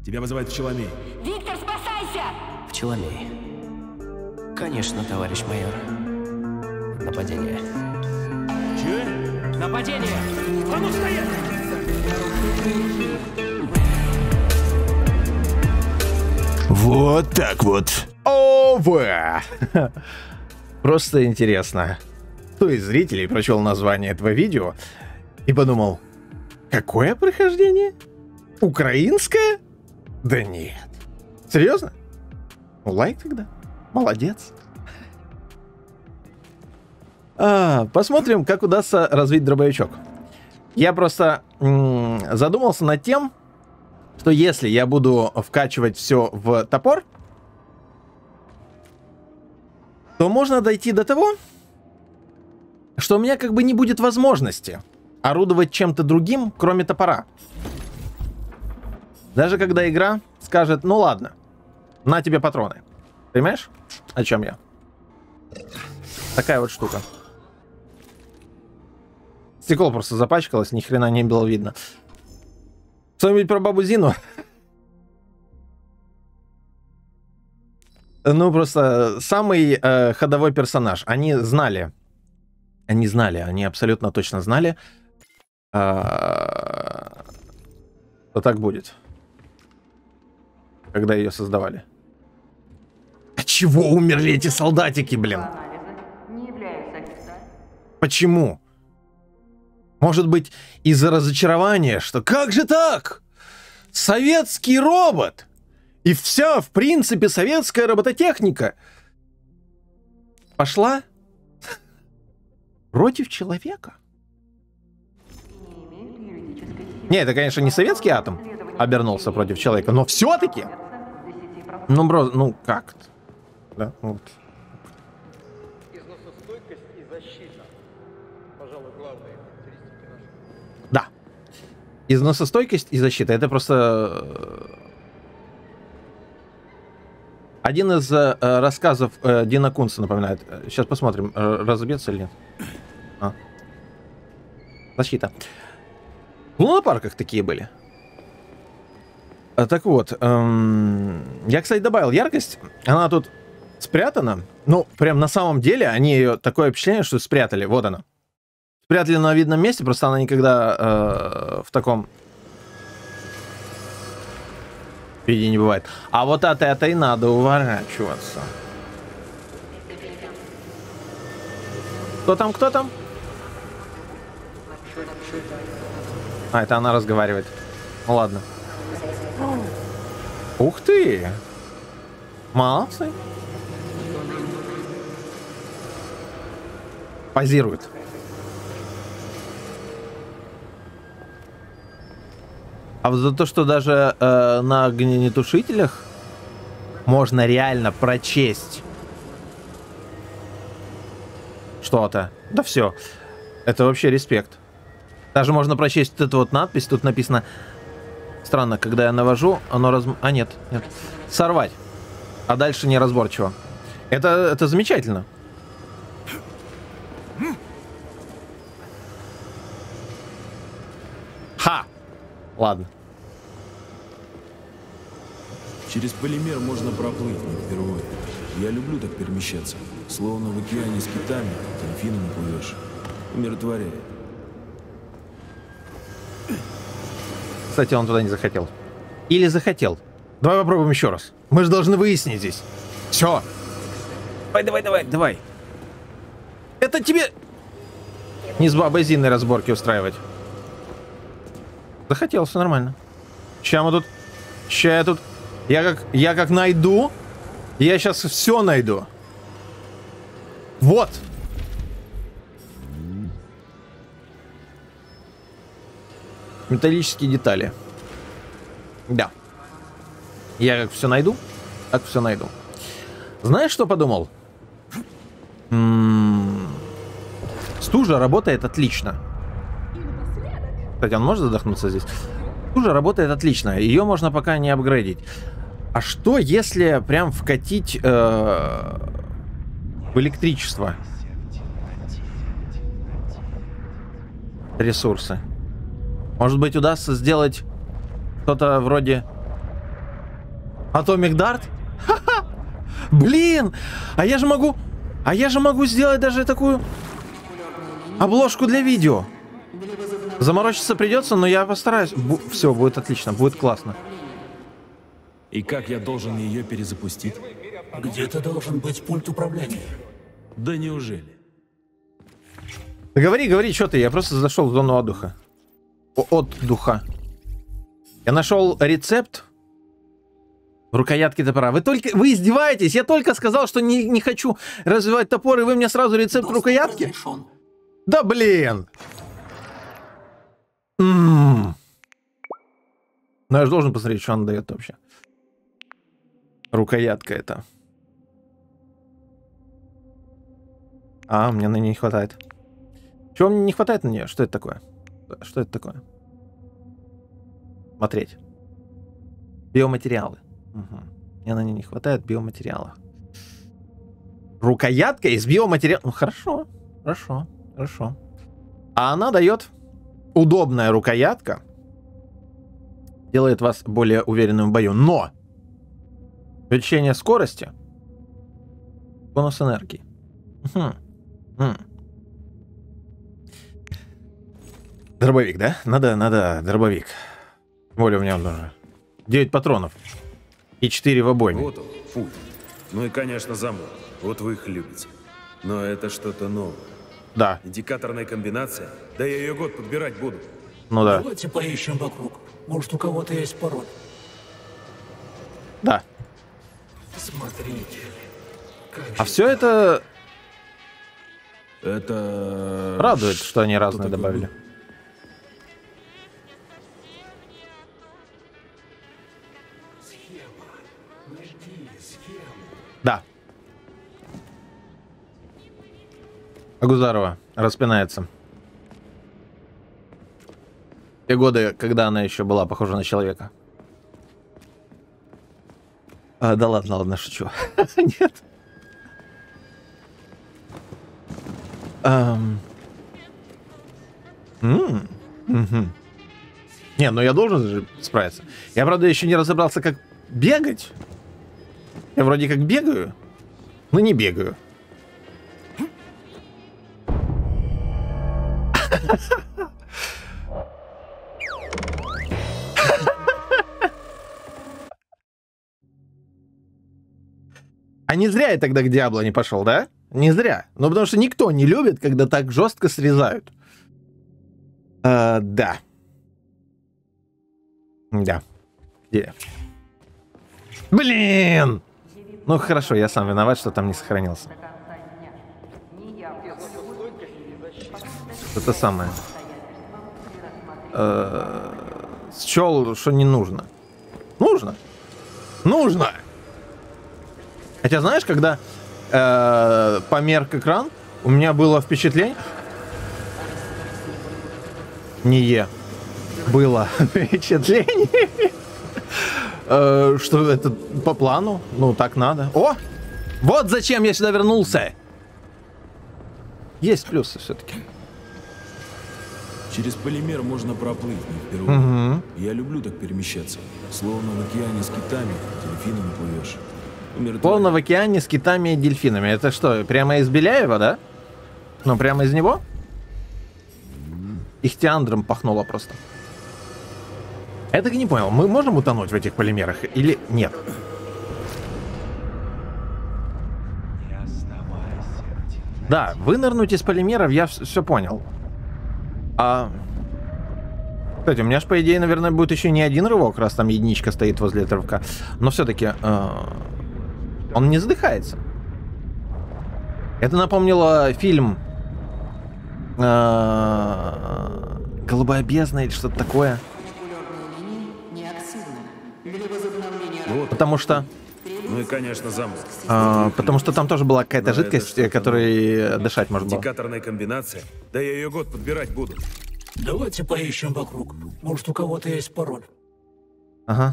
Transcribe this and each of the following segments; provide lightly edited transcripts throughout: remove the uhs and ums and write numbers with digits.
Тебя вызывает Пчеломей. Виктор, спасайся! Пчеломей. Конечно, товарищ майор. Нападение. Че? Нападение! А ну стоять! Вот так вот. Ова! Просто интересно. Кто из зрителей прочел название этого видео и подумал, какое прохождение? Украинское? Да нет. Серьезно? Ну, лайк тогда. Молодец. Посмотрим, как удастся развить дробовичок. Я просто задумался над тем, что если я буду вкачивать все в топор, то можно дойти до того, что у меня как бы не будет возможности орудовать чем-то другим, кроме топора. Даже когда игра скажет, ну ладно, на тебе патроны. Понимаешь, о чем я? Такая вот штука. Стекло просто запачкалось, ни хрена не было видно. Что-нибудь про бабу Зину? Ну, просто самый ходовой персонаж. Они абсолютно точно знали, что так будет. Когда ее создавали. От чего умерли эти солдатики, блин? Почему? Может быть, из-за разочарования, что как же так? Советский робот! И вся, в принципе, советская робототехника пошла против человека? Не, это, конечно, не советский атом обернулся против человека, но все-таки... Ну, бро, ну как-то. Да, вот. Износостойкость и защита. Пожалуй, главные характеристики нашей. Да. Износостойкость и защита. Это просто... Один из рассказов Дина Кунца напоминает. Сейчас посмотрим, разобьется или нет. Защита. В лунопарках такие были. Так вот, я, кстати, добавил яркость. Она тут спрятана. Ну, прям на самом деле они ее... Такое впечатление, что спрятали. Вот она. Спрятали на видном месте, просто она никогда в таком виде не бывает. А вот от этой надо уворачиваться. Кто там, кто там? А, это она разговаривает. Ну ладно. Ух ты! Молодцы. Позирует. А вот за то, что даже на огнетушителях можно реально прочесть что-то. Да все. Это вообще респект. Даже можно прочесть вот эту вот надпись. Тут написано... Странно, когда я навожу, оно А, нет, нет. Сорвать. А дальше неразборчиво. Это замечательно. Ха! Ладно. Через полимер можно проплыть не впервые. Я люблю так перемещаться. Словно в океане с китами, дельфинами плывешь. Умиротворяет. Кстати, он туда не захотел. Или захотел. Давай попробуем еще раз. Мы же должны выяснить здесь. Все. Давай. Это тебе... Не с бабой Зиной разборки устраивать. Захотел, все нормально. Ща мы тут... Ща я тут... Я как найду... Я сейчас все найду. Вот. Металлические детали. Да. Я как все найду, так все найду. Знаешь, что подумал? Стужа работает отлично. Кстати, он может задохнуться здесь? Стужа работает отлично. Ее можно пока не апгрейдить. А что, если прям вкатить в электричество ресурсы? Может быть, удастся сделать что-то вроде Atomic Dart? Ха-ха! Блин! А я же могу сделать даже такую обложку для видео. Заморочиться придется, но я постараюсь. Все, будет отлично, будет классно. И как я должен ее перезапустить? Где-то должен быть пульт управления. Да неужели? Говори, что ты, я просто зашел в зону отдыха. Отдыха. Я нашел рецепт рукоятки топора. Вы издеваетесь? Я только сказал, что не хочу развивать топор, и вы мне сразу рецепт рукоятки? Разрешен. Да блин! Но я же должен посмотреть, что он дает вообще. Рукоятка это. А, мне на ней не хватает. Чего мне не хватает на нее? Что это такое? Что это такое? Смотреть. Биоматериалы. Угу. Мне на ней не хватает биоматериала. Рукоятка из биоматериала. Ну, хорошо. А она дает... Удобная рукоятка. Делает вас более уверенным в бою. Но! Увеличение скорости. Бонус энергии. Дробовик, да? Надо дробовик. Тем более у меня уже 9 патронов. И 4 в обойме. Вот он, пульт. Ну и, конечно, замок. Вот вы их любите. Но это что-то новое. Да. Индикаторная комбинация? Да я ее год подбирать буду. Ну да. Давайте поищем вокруг. Может, у кого-то есть пароль. Да. Смотрите. А все это Это... радует, что они разные такое добавили. было? Да. Агузарова распинается. Те годы, когда она еще была похожа на человека. Да ладно, шучу. Нет. Не, ну я должен же справиться. Я, правда, еще не разобрался, как бегать. Я вроде как бегаю, но не бегаю. А не зря я тогда к Диабло не пошел, да? Не зря. Ну, потому что никто не любит, когда так жестко срезают. Да. Да. Где? Блин! Ну, хорошо, я сам виноват, что там не сохранился. Это самое. Счел, что не нужно. Нужно. Нужно! Хотя, знаешь, когда померк экран, у меня было впечатление... Было впечатление, что это по плану. Ну, так надо. О! Вот зачем я сюда вернулся! Есть плюсы все-таки. Через полимер можно проплыть, не впервые. Я люблю так перемещаться. Словно в океане с китами, дельфинами плывешь. Словно в океане с китами и дельфинами. Это что, прямо из Беляева, да? Ну, прямо из него? Ихтиандром пахнуло просто. Я так и не понял, мы можем утонуть в этих полимерах или нет? Да, вынырнуть из полимеров я все понял. Кстати, у меня же, по идее, наверное, будет еще не один рывок, раз там единичка стоит возле этого рывка. Но все-таки он не задыхается. Это напомнило фильм «Голубая бездна» или что-то такое. Потому что... Ну и, конечно, замок. Потому что там тоже была какая-то жидкость, которой дышать можно было. Индикаторная комбинация? Да я ее год подбирать буду. Давайте поищем вокруг. Может, у кого-то есть пароль. Ага.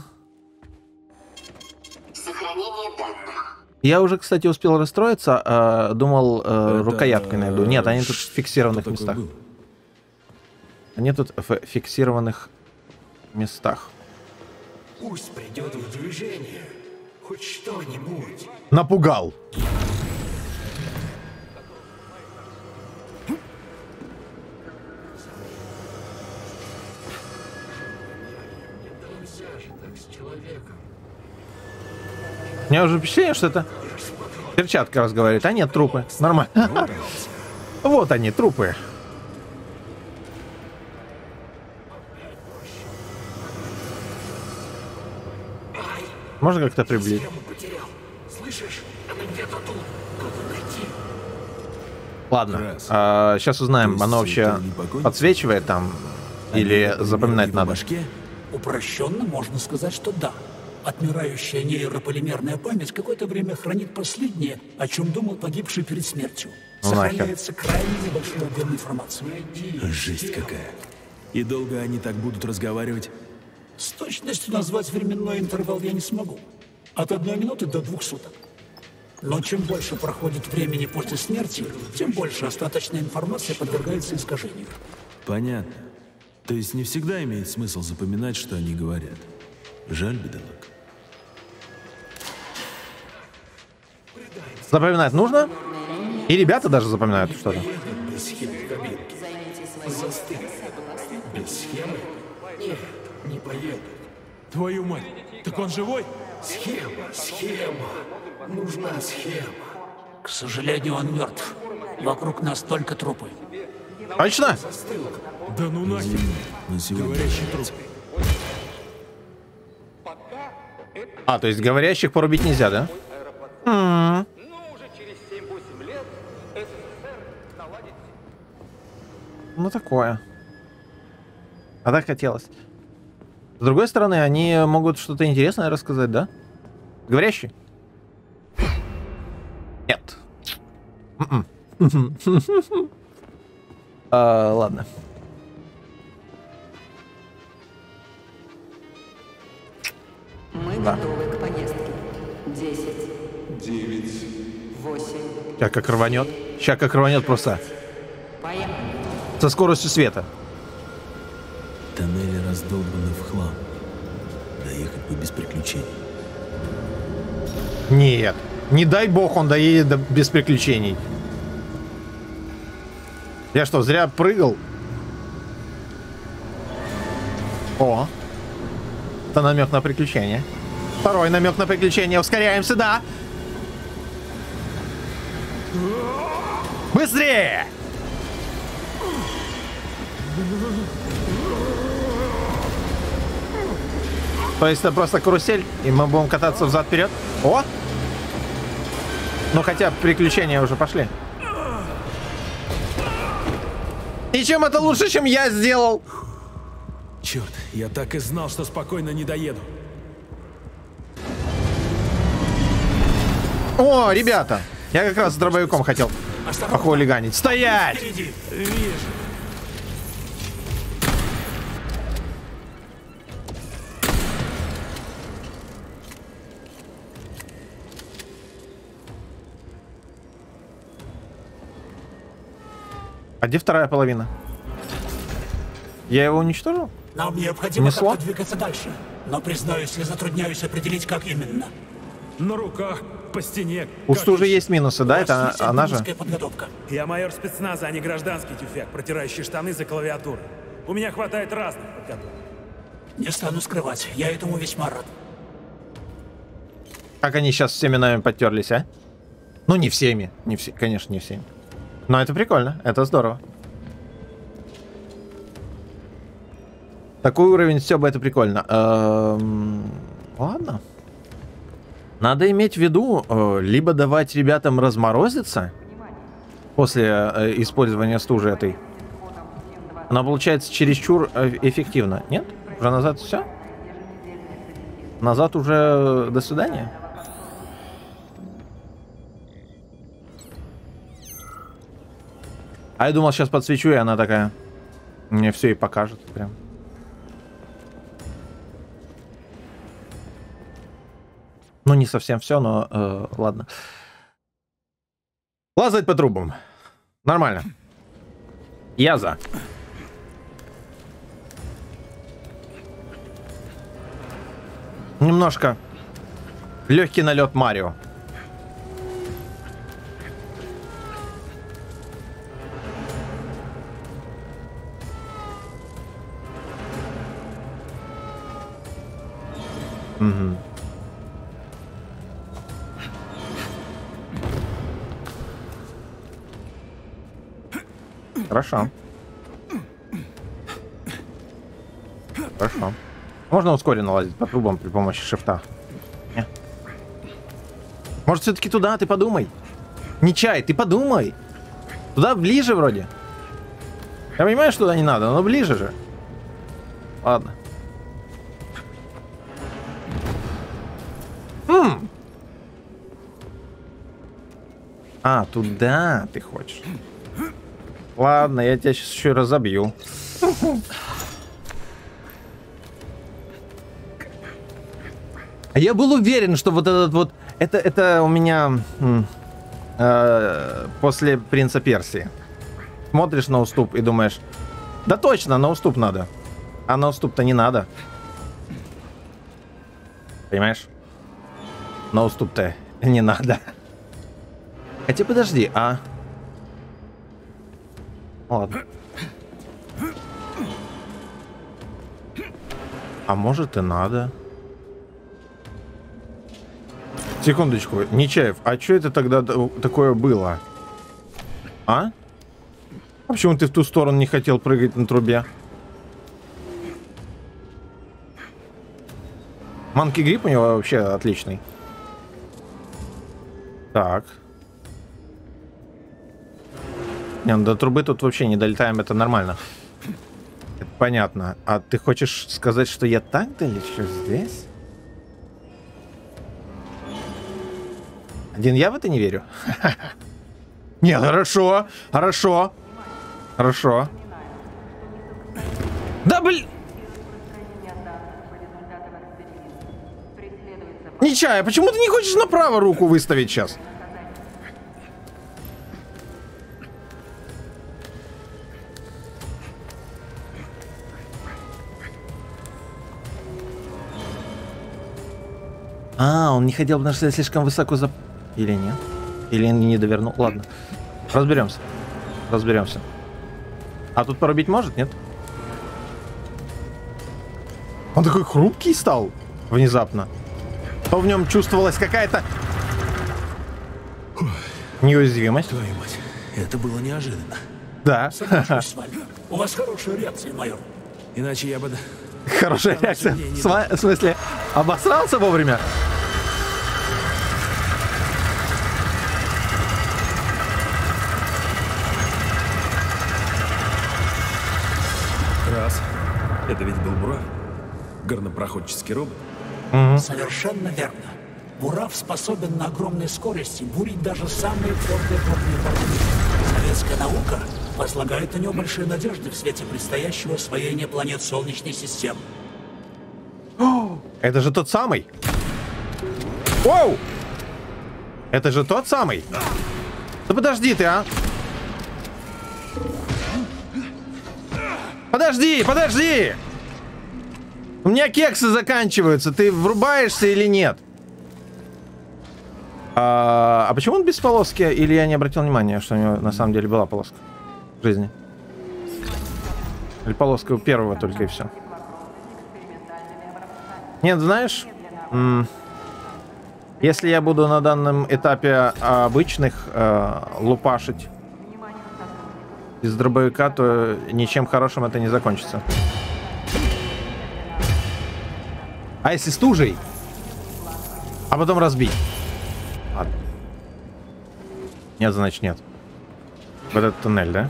Сохранение данных. Я уже, кстати, успел расстроиться, думал, рукояткой найду. Нет, они тут в фиксированных местах. Они тут в фиксированных местах. Пусть придет в движение. Хоть что-нибудь. Напугал. У меня уже впечатление, что это перчатка разговаривает. А нет, трупы. Нормально. Вот они, трупы. Можно как-то приблизить? Ладно. Сейчас узнаем, оно вообще подсвечивает там или запоминать надо? Упрощенно можно сказать, что да. Отмирающая нейрополимерная память какое-то время хранит последнее, о чем думал погибший перед смертью. Сохраняется крайне небольшой объем информации. Жесть какая. И долго они так будут разговаривать? С точностью назвать временной интервал я не смогу. От 1 минуты до 2 суток. Но чем больше проходит времени после смерти, тем больше остаточная информация подвергается искажению. Понятно. То есть не всегда имеет смысл запоминать, что они говорят. Жаль, бедолаг. Запоминать нужно? И ребята даже запоминают что-то. Без схемы кабинки. Застыли. Без схемы? Нет, не поедут. Твою мать, так он живой? Схема. Нужна схема. К сожалению, он мертв. Вокруг нас только трупы. Точно? Да ну нахер. На сегодня. Говорящий труп. А, то есть говорящих порубить нельзя, да? Ну, такое. А так хотелось. С другой стороны, они могут что-то интересное рассказать, да? Говорящий? Нет. Ладно. Мы готовы к поездке. 10. 9. 8. Сейчас как рванет просто. Поехали. Со скоростью света. Тоннели раздолбаны в хлам. Доехать бы без приключений. Нет. Не дай бог он доедет без приключений. Я что, зря прыгал? О. Это намек на приключение. Второй намек на приключение. Ускоряемся, да. Быстрее! То есть это просто карусель, и мы будем кататься взад-вперед? О! Ну хотя приключения уже пошли. И чем это лучше, чем я сделал? Черт, я так и знал, что спокойно не доеду. О, ребята! Я как раз с дробовиком хотел похулиганить. Стоять! Вижу. А где вторая половина? Я его уничтожил? Нам необходимо Несло? как-то двигаться дальше. Но, признаюсь, я затрудняюсь определить, как именно. На руках, по стене. У стужи есть минусы, да? У вас Это есть она же? альпинистская подготовка. Я майор спецназа, а не гражданский тюфяк, протирающий штаны за клавиатурой. У меня хватает разных подготовок. Не стану скрывать, я этому весьма рад. Как они сейчас всеми нами подтерлись, а? Ну, не всеми. Не все, конечно, не всеми. Но это прикольно, это здорово. Такой уровень стёба, это прикольно. Ладно. Надо иметь в виду, либо давать ребятам разморозиться после использования стужи этой. Она получается чересчур эффективно. Нет? Уже назад все? Назад уже до свидания? А я думал, сейчас подсвечу, и она такая мне все и покажет прям. Ну, не совсем все, но ладно. Лазать по трубам. Нормально. Я за. Немножко Легкий налет Марио. Угу. Хорошо. Хорошо. Можно ускоренно лазить по трубам при помощи шифта? Не. Может, все-таки туда? Ты подумай. Не чай, ты подумай. Туда ближе вроде. Я понимаю, что туда не надо, но ближе же. Ладно. А, туда ты хочешь. Ладно, я тебя сейчас еще разобью. Я был уверен, что вот этот вот... Это у меня после Принца Персии. Смотришь на уступ и думаешь, да точно, на уступ надо. А на уступ-то не надо. Понимаешь? На уступ-то не надо. Хотя подожди, а... Ладно. А может и надо. Секундочку, Нечаев, а что это тогда такое было? А? А почему ты в ту сторону не хотел прыгать на трубе? Манки грипп у него вообще отличный. Так. Не, ну до трубы тут вообще не долетаем, это нормально. Это понятно. А ты хочешь сказать, что я так долечу здесь? Один я в это не верю. Не, хорошо, хорошо. Хорошо. Да блин! Нечая, почему ты не хочешь направо руку выставить сейчас? А, он не хотел, потому что я слишком высоко за... Или нет? Или не довернул? Ладно. Разберемся. Разберемся. А тут порубить может, нет? Он такой хрупкий стал внезапно. То в нем чувствовалась какая-то неуязвимость. Твою мать, это было неожиданно. Да. Соглашусь с вами. У вас хорошая реакция, майор. Иначе я бы... Хорошая реакция. В смысле, обосрался вовремя? Раз. Это ведь был Бурав. Горнопроходческий робот. Совершенно верно. Бурав способен на огромной скорости бурить даже самые твердые горные породы. Советская наука возлагает на него большие надежды в свете предстоящего освоения планет Солнечной системы. Это же тот самый. Воу! Это же тот самый. Да подожди ты, а! Подожди, подожди! У меня кексы заканчиваются. Ты врубаешься или нет? А почему он без полоски? Или я не обратил внимания, что у него на самом деле была полоска в жизни? Или полоска у первого только и все? Нет, знаешь, если я буду на данном этапе обычных лупашить из дробовика, то ничем хорошим это не закончится. А если стужей? А потом разбить? Ладно. Нет, значит нет. В этот туннель, да?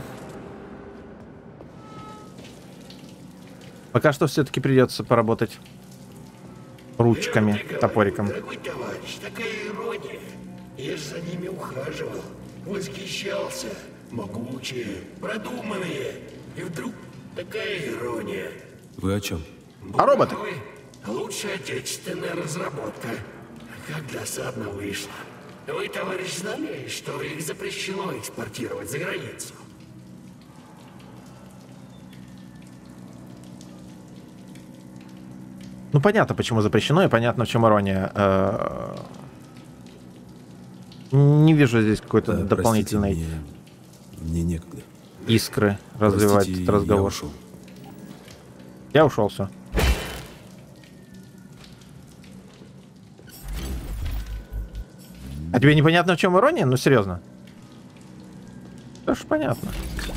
Пока что все-таки придется поработать ручками, топориком. Дорогой товарищ, такая ирония. Я за ними ухаживал, восхищался. Могучие, продуманные. И вдруг такая ирония. Вы о чем? А роботы? Лучшая отечественная разработка. Как досадно вышло. Вы, товарищ, знали, что их запрещено экспортировать за границу? Ну, понятно, почему запрещено, и понятно, в чем ирония. Не вижу здесь какой-то дополнительной мне некогда. Искры развивать этот разговор. Я ушел, все. А тебе непонятно, в чем ирония? Ну, серьезно. Да ж понятно.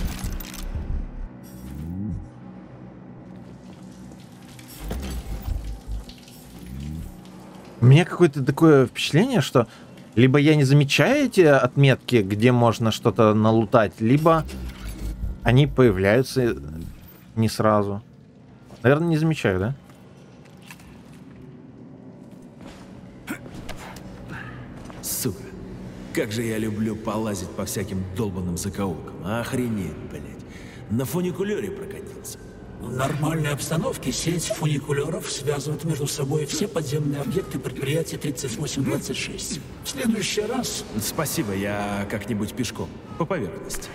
У меня какое-то такое впечатление, что либо я не замечаю эти отметки, где можно что-то налутать, либо они появляются не сразу. Наверное, не замечаю, да? Сука, как же я люблю полазить по всяким долбанным закоулкам. Охренеть, блядь. На фуникулере прокатился. В нормальной обстановке сеть фуникулеров связывает между собой все подземные объекты предприятия 3826. В следующий раз... Спасибо, я как-нибудь пешком. По поверхности.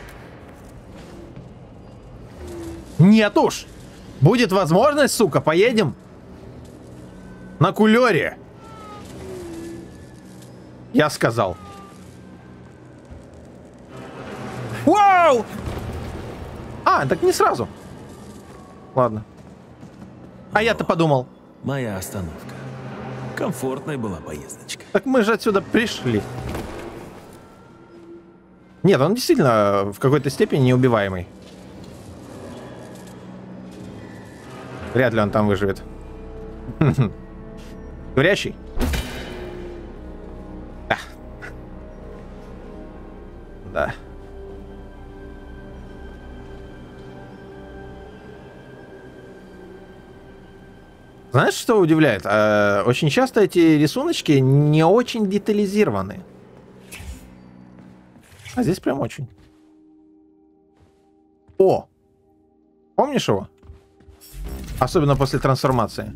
Нет уж! Будет возможность, сука, поедем на кулере. Я сказал. Вау! А, так не сразу. Ладно. А я-то подумал. Моя остановка. Комфортная была поездочка. Так мы же отсюда пришли. Нет, он действительно в какой-то степени неубиваемый. Вряд ли он там выживет. Горящий? Да. Да. Знаешь, что удивляет? Очень часто эти рисуночки не очень детализированы. А здесь прям очень. О! Помнишь его? Особенно после трансформации.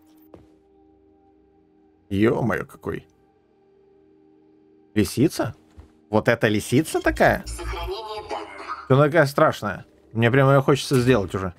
Ё-моё, какой. Лисица? Вот это лисица такая? Она такая страшная. Мне прямо ее хочется сделать уже.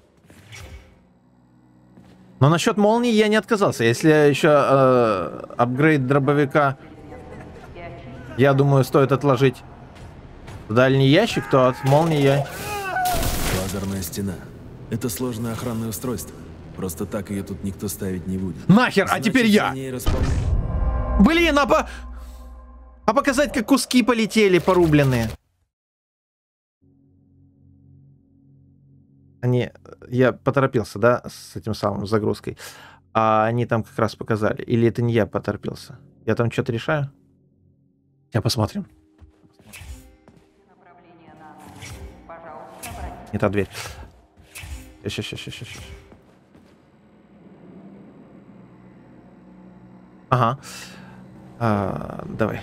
Но насчет молнии я не отказался. Если еще апгрейд дробовика, я думаю, стоит отложить в дальний ящик, то от молнии я... Лазерная стена. Это сложное охранное устройство. Просто так ее тут никто ставить не будет. Нахер, а теперь я! Блин, а показать, как куски полетели порубленные. Я поторопился, да, с этим самым загрузкой. А они там как раз показали. Или это не я поторопился? Я там что-то решаю? Я посмотрим. Не та дверь. Сейчас. Ага. Давай.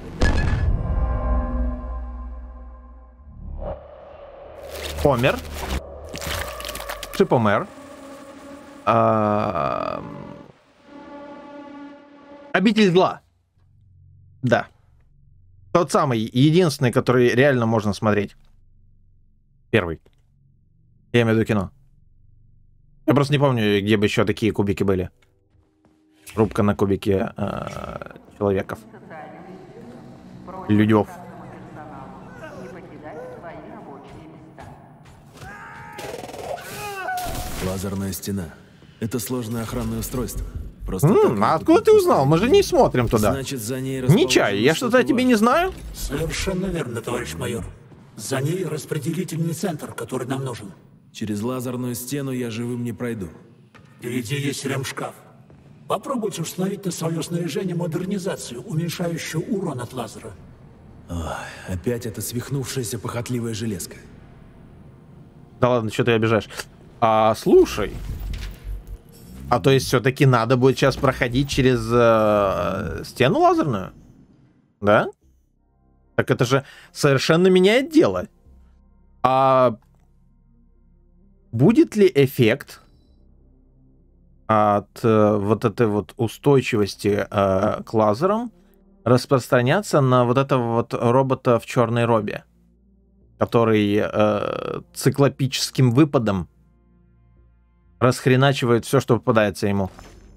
Помер. Шипомер. Обитель зла. Да. Тот самый, единственный, который реально можно смотреть. Первый. Я имею в виду кино. Я просто не помню, где бы еще такие кубики были. Рубка на кубике человеков. Людев. Лазерная стена. Это сложное охранное устройство. Просто а откуда ты узнал? Мы же не смотрим туда. Значит, за ней не чай, я что-то о тебе не знаю? Совершенно верно, товарищ майор. За ней распределительный центр, который нам нужен. Через лазерную стену я живым не пройду. Впереди есть ремшкаф. Попробуйте установить на свое снаряжение модернизацию, уменьшающую урон от лазера. Ой, опять эта свихнувшаяся похотливая железка. Да ладно, что ты обижаешь? Слушай. А то есть все-таки надо будет сейчас проходить через стену лазерную? Да? Так это же совершенно меняет дело. А будет ли эффект от вот этой вот устойчивости к лазерам распространяться на вот этого вот робота в черной робе, который циклопическим выпадом расхреначивает все, что попадается ему.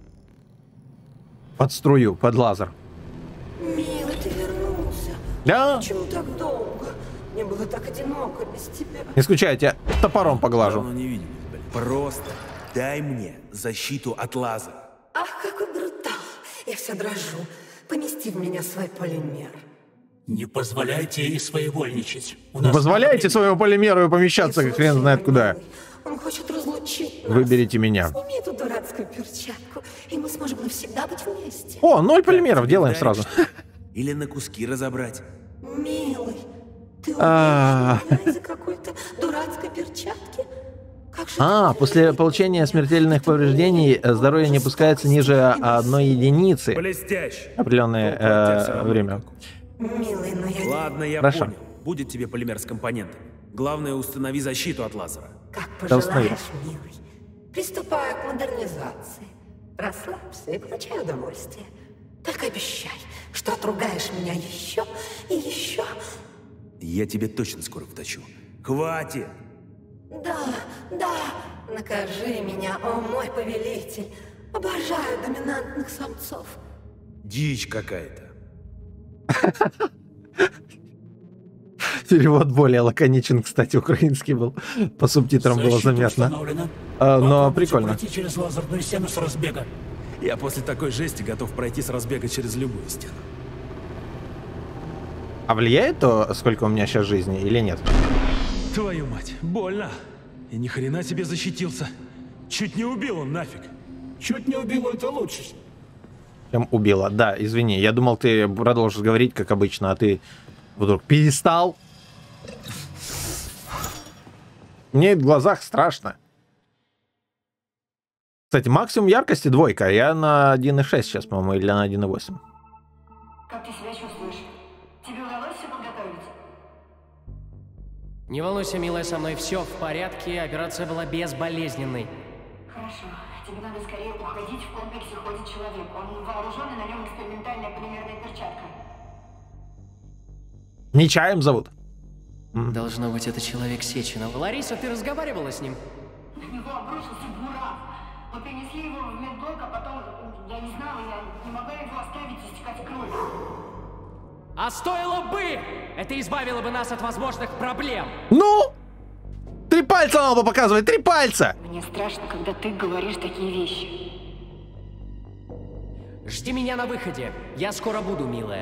Под струю, под лазер. Милый, ты вернулся. Да. Почему так долго? Мне было так одиноко без тебя. Не скучай, я тебя топором поглажу. Давно не виделись, блин. Просто дай мне защиту от лазера. Ах, какой брутал. Я вся дрожу. Помести в меня свой полимер. Не позволяйте ей своевольничать. Не позволяйте своему полимеру помещаться, как хрен знает куда. Он хочет разлучить нас. Выберите меня. Сними эту дурацкую перчатку, и мы сможем навсегда быть вместе. О, 0 полимеров делаем сразу. Или на куски разобрать. Милый, ты убьешь меня из-за какой-то дурацкой перчатки? Как же После получения смертельных повреждений здоровье не опускается ниже 1 единицы. Блестяще. Определенное время. Милый, но я... Ладно, я Хорошо. понял. Будет тебе полимер с компонентами. Главное, установи защиту от лазера. Как Да установи. пожелаешь, милый. Приступаю к модернизации. Расслабься и получай удовольствие. Только обещай, что отругаешь меня еще и еще. Я тебе точно скоро вточу. Хватит! Да, накажи меня, о мой повелитель. Обожаю доминантных самцов. Дичь какая-то. Перевод более лаконичен, кстати, украинский был. По субтитрам было заметно. Но прикольно. Пройти через лазерную стену с разбега. Я после такой жести готов пройти с разбега через любую стену. А влияет то, сколько у меня сейчас жизни, или нет? Твою мать, больно. И ни хрена себе защитился. Чуть не убил он нафиг. Чуть не убило, это лучше. Чем убила. Да, извини, я думал, ты продолжишь говорить, как обычно, а ты вдруг перестал. Мне в глазах страшно. Кстати, максимум яркости 2, а я на 1.6 сейчас, по-моему, или на 1.8. Как ты себя чувствуешь? Тебе удалось все подготовить? Не волнуйся, милая, со мной все в порядке, операция была безболезненной. Хорошо. Тебе надо скорее уходить, в комплексе ходит человек. Он вооружен, и на нем экспериментальная полимерная перчатка. Нечаем зовут. Должно быть, это человек Сеченов. Лариса, ты разговаривала с ним? На него обрушился буран. Мы перенесли его в медблок, а потом, я не знала, я не могла его оставить истекать кровью. А стоило бы! Это избавило бы нас от возможных проблем. Ну? 3 пальца надо было показывать, 3 пальца! Мне страшно, когда ты говоришь такие вещи. Жди меня на выходе. Я скоро буду, милая.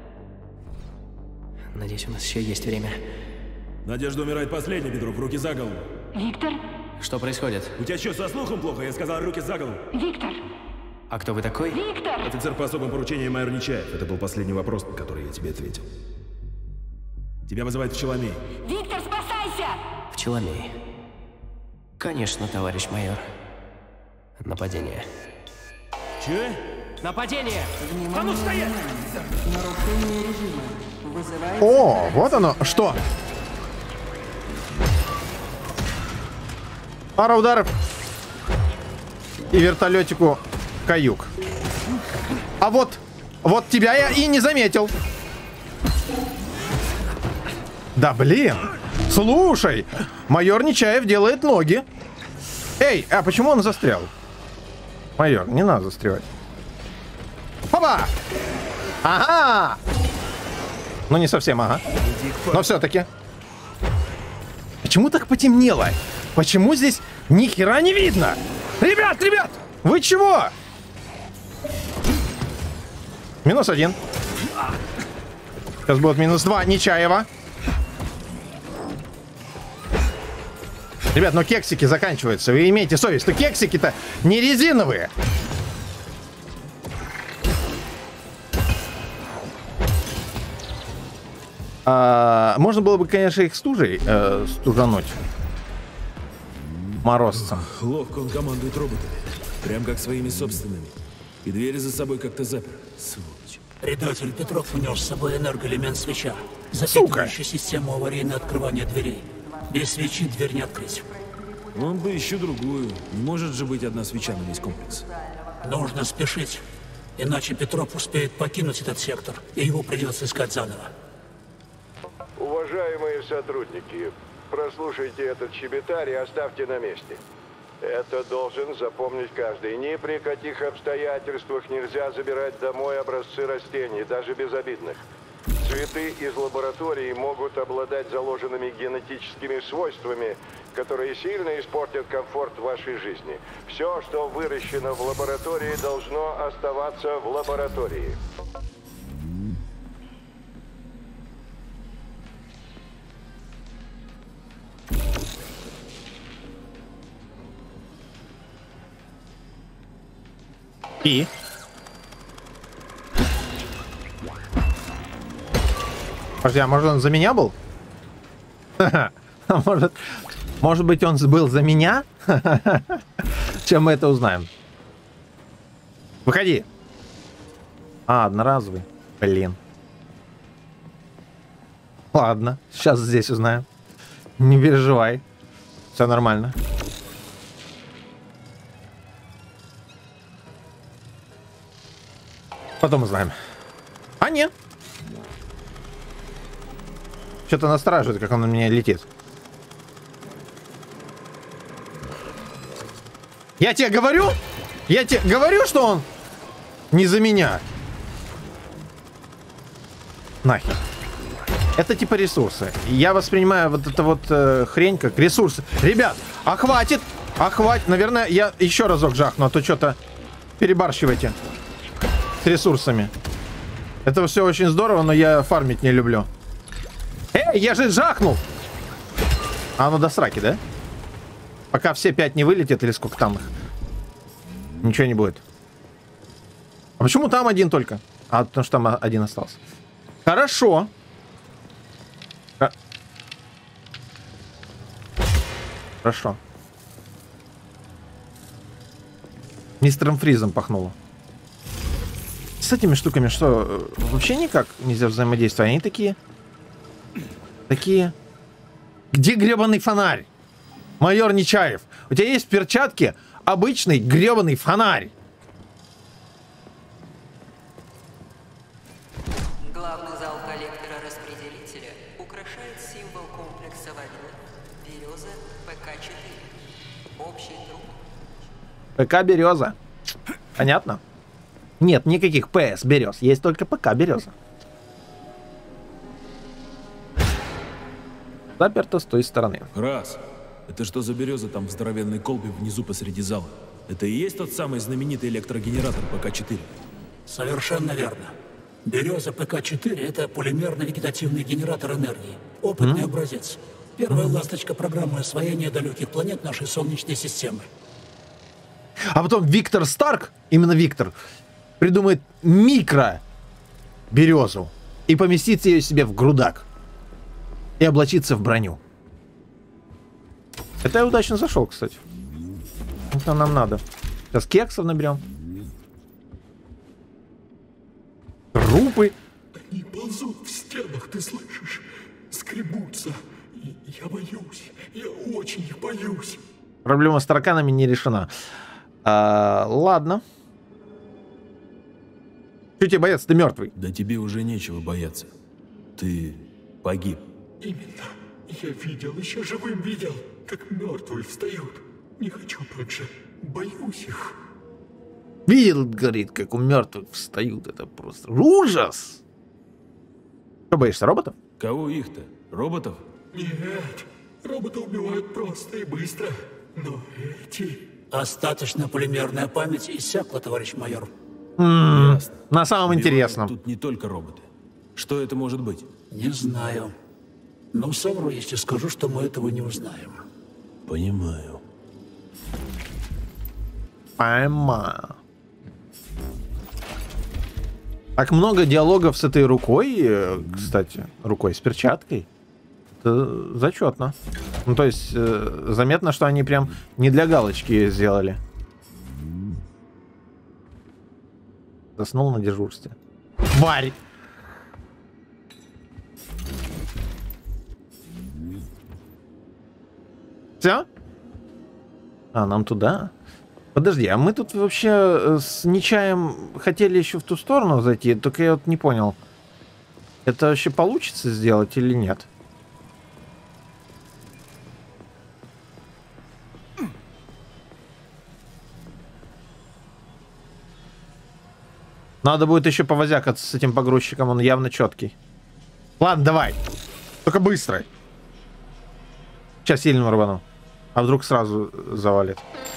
Надеюсь, у нас еще есть время. Надежда умирает последней, Петров. Руки за голову. Виктор? Что происходит? У тебя что, со слухом плохо? Я сказал, руки за голову. Виктор! А кто вы такой? Виктор! Офицер по особым поручениям майор Нечаев. Это был последний вопрос, на который я тебе ответил. Тебя вызывают в Челомей. Виктор, спасайся! В Челомей. Конечно, товарищ майор. Нападение. Че? Нападение! А ну стоять! Нарушение режима. Вызывает... О, вот оно, что? Пара ударов. И вертолетику каюк. А вот тебя я и не заметил. Да блин. Слушай, майор Нечаев делает ноги. Эй, а почему он застрял? Майор, не надо застревать. Опа! Ага! Ну не совсем, ага. Но все-таки. Почему так потемнело? Почему здесь ни хера не видно? Ребят, вы чего? -1. Сейчас будет -2 Нечаева. Ребят, ну кексики заканчиваются. Вы имейте совесть, но кексики-то не резиновые. Можно было бы, конечно, их стужей стужануть. Морозцем. Ловко он командует роботами. Прям как своими собственными. И двери за собой как-то запер. Сволочь. Предатель Петров унес с собой энергоэлемент свеча, запитывающий систему аварийного открывания дверей. Без свечи дверь не открыть. Он бы еще другую. Не может же быть одна свеча на весь комплекс. Нужно спешить, иначе Петров успеет покинуть этот сектор, и его придется искать заново. Уважаемые сотрудники, прослушайте этот щебетарь и оставьте на месте. Это должен запомнить каждый. Ни при каких обстоятельствах нельзя забирать домой образцы растений, даже безобидных. Цветы из лаборатории могут обладать заложенными генетическими свойствами, которые сильно испортят комфорт вашей жизни. Все, что выращено в лаборатории, должно оставаться в лаборатории. И? Подожди, а может он за меня был? Может быть он был за меня? Чем мы это узнаем? Выходи. А, одноразовый. Блин. Ладно, сейчас здесь узнаем. Не переживай. Все нормально. Потом узнаем. А, нет. Что-то настораживает, как он на меня летит. Я тебе говорю? Я тебе говорю, что он не за меня. Нахер. Это типа ресурсы. Я воспринимаю вот это вот хрень как ресурсы. Ребят, а хватит. А хватит. Наверное, я еще разок жахну, а то что-то перебарщивайте с ресурсами. Это все очень здорово, но я фармить не люблю. Эй, я же жахнул! А ну до сраки, да? Пока все 5 не вылетят, или сколько там их? Ничего не будет. А почему там один только? А, потому что там один остался. Хорошо. Хорошо. Мистером Фризом пахнуло. С этими штуками что, вообще никак нельзя взаимодействовать? Они такие... Такие... Где гребаный фонарь? Майор Нечаев, у тебя есть в перчатке обычный гребаный фонарь. Главный зал коллектора-распределителя украшает символ комплекса водил. Береза ПК-4. Общий труп. ПК Береза. Понятно? Нет никаких ПС Берез. Есть только ПК Береза. Заперто с той стороны. Раз. Это что за береза там в здоровенной колбе внизу посреди зала? Это и есть тот самый знаменитый электрогенератор ПК-4? Совершенно верно. Береза ПК-4 — это полимерно-вегетативный генератор энергии. Опытный образец. Первая ласточка программы освоения далеких планет нашей Солнечной системы. А потом Виктор Старк, именно Виктор, придумает микро-березу и поместит ее себе в грудак. И облачиться в броню. Это я удачно зашел, кстати. Это нам надо. Сейчас кексов наберем. Трупы. Они ползут в стенах, ты слышишь? Скребутся. Я боюсь. Я очень их боюсь. Проблема с тараканами не решена. Ладно. Что тебе бояться? Ты мертвый. Да тебе уже нечего бояться. Ты погиб. Именно. Я видел, еще живым видел, как мертвые встают. Не хочу так же. Боюсь их. Видел, говорит, как у мертвых встают. Это просто ужас. Что, боишься роботов? Кого их-то? Роботов? Нет. Роботы убивают просто и быстро. Но эти... Остаточная полимерная память иссякла, товарищ майор. На самом интересном. Тут не только роботы. Что это может быть? Не знаю. Но совру, если скажу, что мы этого не узнаем. Понимаю. Понимаю. Так много диалогов с этой рукой, кстати, рукой с перчаткой. Это зачетно. Ну, то есть, заметно, что они прям не для галочки сделали. Заснул на дежурстве. Тварь! Все? А, нам туда? Подожди, а мы тут вообще с Нечаем хотели еще в ту сторону зайти, только я вот не понял. Это вообще получится сделать или нет? Надо будет еще повозякаться с этим погрузчиком, он явно четкий. Ладно, давай. Только быстро. Сейчас сильно рвану. А вдруг сразу завалит.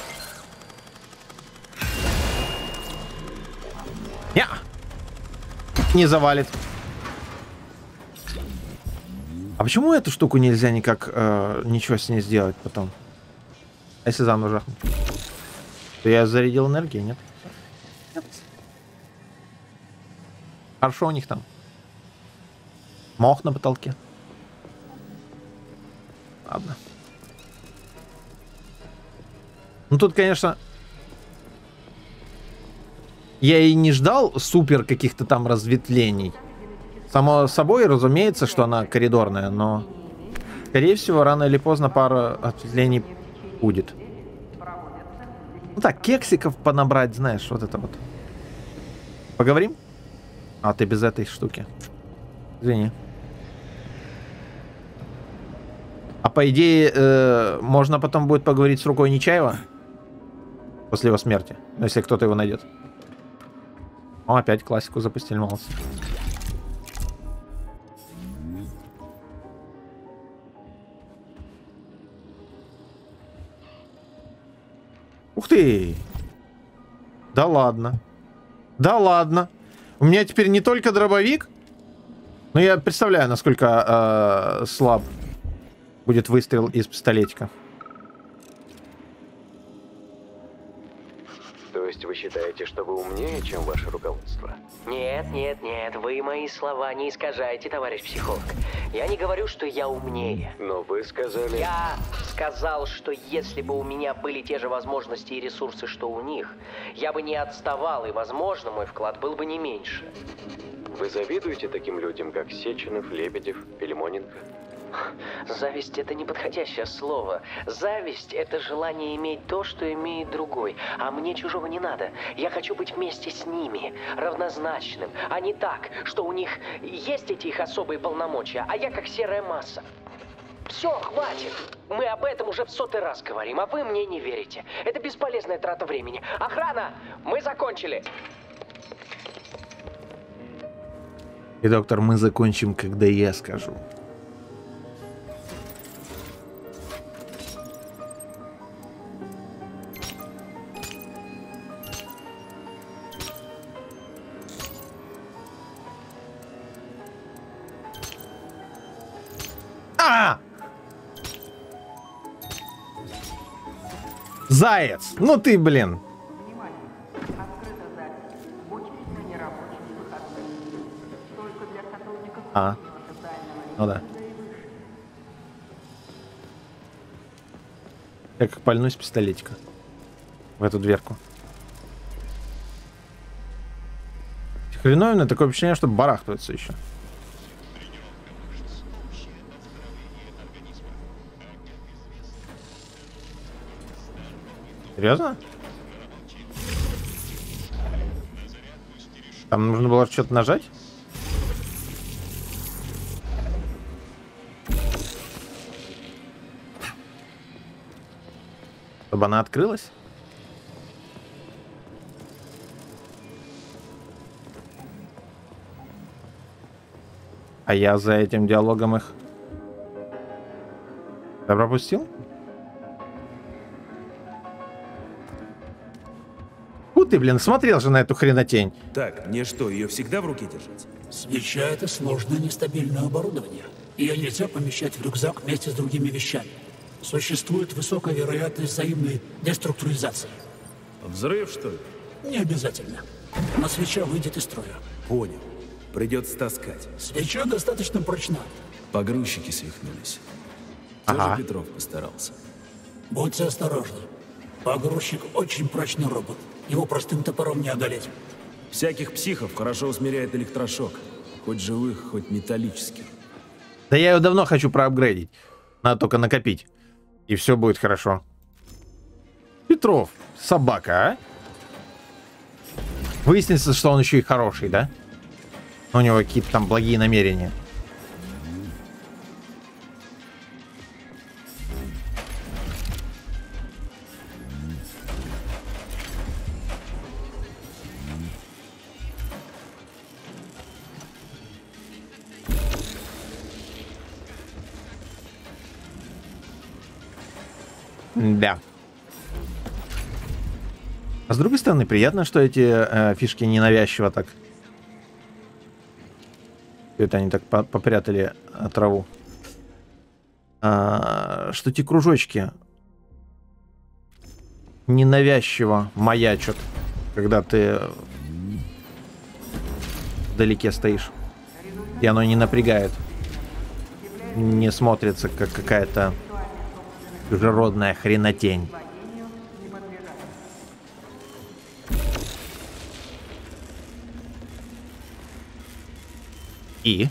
Не завалит. А почему эту штуку нельзя никак ничего с ней сделать потом? А если заново жахнуть? То я зарядил энергии, нет? Нет. Хорошо у них там. Мох на потолке. Ладно. Ну тут, конечно... Я и не ждал супер каких-то там разветвлений. Само собой, разумеется, что она коридорная, но... Скорее всего, рано или поздно пара ответвлений будет. Ну так, кексиков понабрать, знаешь, вот это вот. Поговорим? А, ты без этой штуки. Извини. А по идее, можно потом будет поговорить с рукой Нечаева? После его смерти. Если кто-то его найдет. О, опять классику запустили, молодцы. Ух ты! Да ладно. Да ладно. У меня теперь не только дробовик, но я представляю, насколько слаб будет выстрел из пистолетика. То есть вы считаете, что вы умнее, чем ваше руководство? Нет, нет, нет, вы мои слова не искажаете, товарищ психолог. Я не говорю, что я умнее. Но вы сказали... Я сказал, что если бы у меня были те же возможности и ресурсы, что у них, я бы не отставал, и, возможно, мой вклад был бы не меньше. Вы завидуете таким людям, как Сеченов, Лебедев, Филимоненко? Зависть — это неподходящее слово. Зависть — это желание иметь то, что имеет другой. А мне чужого не надо. Я хочу быть вместе с ними, равнозначным, а не так, что у них есть эти их особые полномочия, а я как серая масса. Все, хватит. Мы об этом уже в 100-й раз говорим, а вы мне не верите. Это бесполезная трата времени. Охрана! Мы закончили! И, доктор, мы закончим, когда я скажу. Заяц! Ну ты, блин! А, ну да. Я как пальну из пистолетика в эту дверку. Хреновина, такое ощущение, что барахтается еще. Серьезно? Там нужно было что-то нажать? Чтобы она открылась? А я за этим диалогом их... Я пропустил? Ты, блин, смотрел же на эту хренотень. Так, мне что, ее всегда в руке держать? Свеча — это сложное нестабильное оборудование. Ее нельзя помещать в рюкзак вместе с другими вещами. Существует высокая вероятность взаимной деструктуризации. Взрыв, что ли? Не обязательно. Но свеча выйдет из строя. Понял. Придется таскать. Свеча достаточно прочна. Погрузчики свихнулись. Ага. Тоже Петров постарался. Будьте осторожны. Погрузчик очень прочный робот. Его простым топором не одолеть. Всяких психов хорошо усмиряет электрошок. Хоть живых, хоть металлических. Да я ее давно хочу проапгрейдить. Надо только накопить. И все будет хорошо. Петров, собака, а? Выяснится, что он еще и хороший, да? У него какие-то там благие намерения. Да. А с другой стороны, приятно, что эти фишки ненавязчиво так. Это они так попрятали траву. Что эти кружочки ненавязчиво маячат, когда ты вдалеке стоишь. И оно не напрягает. Не смотрится, как какая-то чужеродная хренотень. И?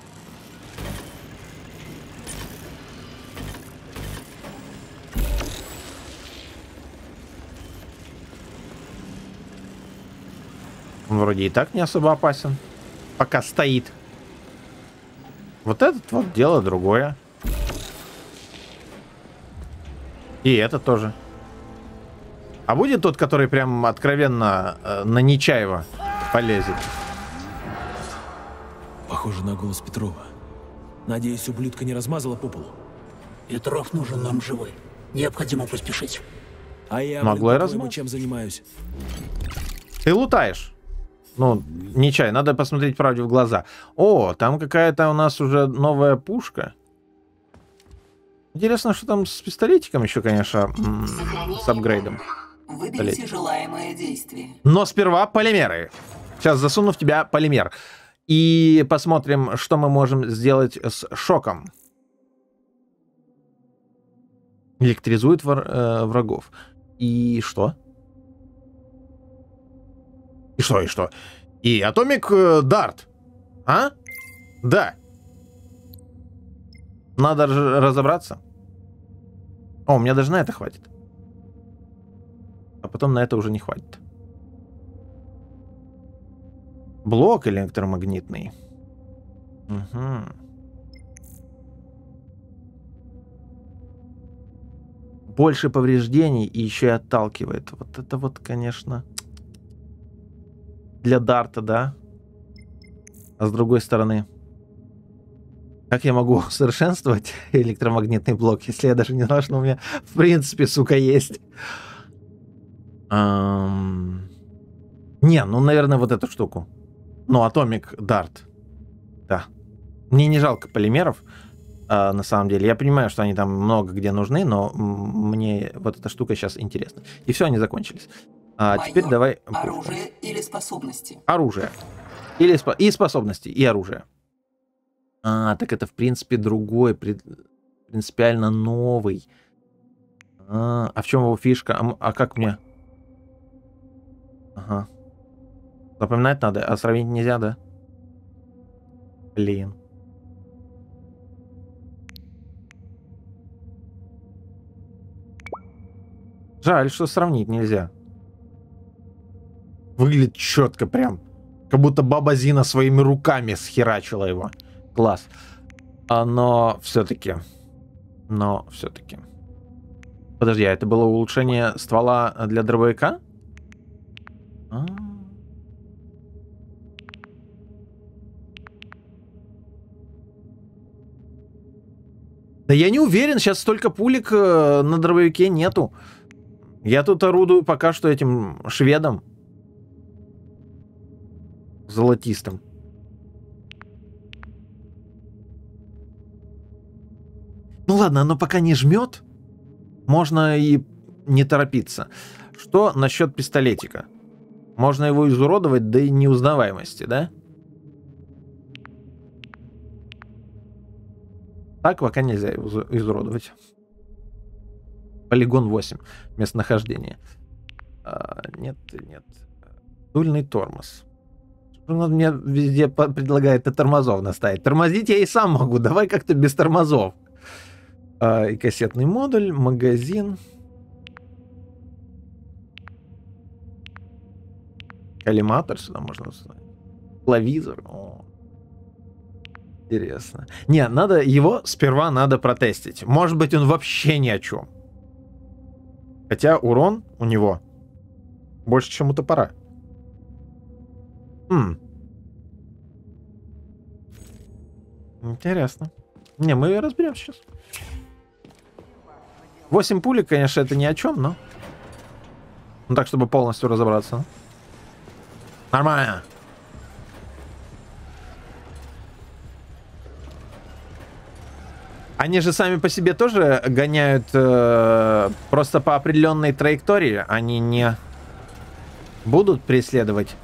Он вроде и так не особо опасен. Пока стоит. Вот этот вот дело другое. И это тоже. А будет тот, который прям откровенно на Нечаева полезет? Похоже на голос Петрова. Надеюсь, ублюдка не размазала по полу. Петров нужен нам живой. Необходимо поспешить. А я, Могла и по-твоему, чем занимаюсь? Ты лутаешь. Ну, Нечай, надо посмотреть правде в глаза. О, там какая-то у нас уже новая пушка. Интересно, что там с пистолетиком еще, конечно, с апгрейдом. Выберите желаемое действие. Но сперва полимеры. Сейчас засуну в тебя полимер. И посмотрим, что мы можем сделать с шоком. Электризует врагов. И что? И что, и что? И Атомик Дарт. А? Да. Надо разобраться. О, у меня даже на это хватит. А потом на это уже не хватит. Блок электромагнитный. Угу. Больше повреждений и еще и отталкивает. Вот это вот, конечно, для Дарта, да? А с другой стороны, как я могу усовершенствовать электромагнитный блок, если я даже не знал, что у меня в принципе, сука, есть? Не, ну, наверное, вот эту штуку. Ну, Atomic Dart. Да. Мне не жалко полимеров, на самом деле. Я понимаю, что они там много где нужны, но мне вот эта штука сейчас интересна. И все, они закончились. Теперь давай... Оружие или способности? Оружие. Или и способности, и оружие. Так это, в принципе, другой, принципиально новый. А в чем его фишка? А как мне... Ага. Запоминать надо, а сравнить нельзя, да? Блин. Жаль, что сравнить нельзя. Выглядит четко прям. Как будто баба Зина своими руками схерачила его. Класс. Но все-таки. Подожди, а это было улучшение ствола для дробовика? Да я не уверен, сейчас столько пулек на дробовике нету. Я тут орудую пока что этим шведом. Золотистым. Ну ладно, оно пока не жмет. Можно и не торопиться. Что насчет пистолетика? Можно его изуродовать до неузнаваемости, да? Так пока нельзя его изуродовать. Полигон 8. Местонахождение. Нет. Дульный тормоз. Он мне везде предлагает и тормозов наставить. Тормозить я и сам могу. Давай как-то без тормозов. И кассетный модуль, магазин. Коллиматор сюда можно установить. Клавизор. О. Интересно. Не, надо его сперва надо протестить. Может быть, он вообще ни о чем. Хотя урон у него больше, чем у топора. Интересно. Не, мы ее разберем сейчас. 8 пулек, конечно, это ни о чем, но... Ну так, чтобы полностью разобраться. Нормально. Они же сами по себе тоже гоняют просто по определенной траектории. Они не будут преследовать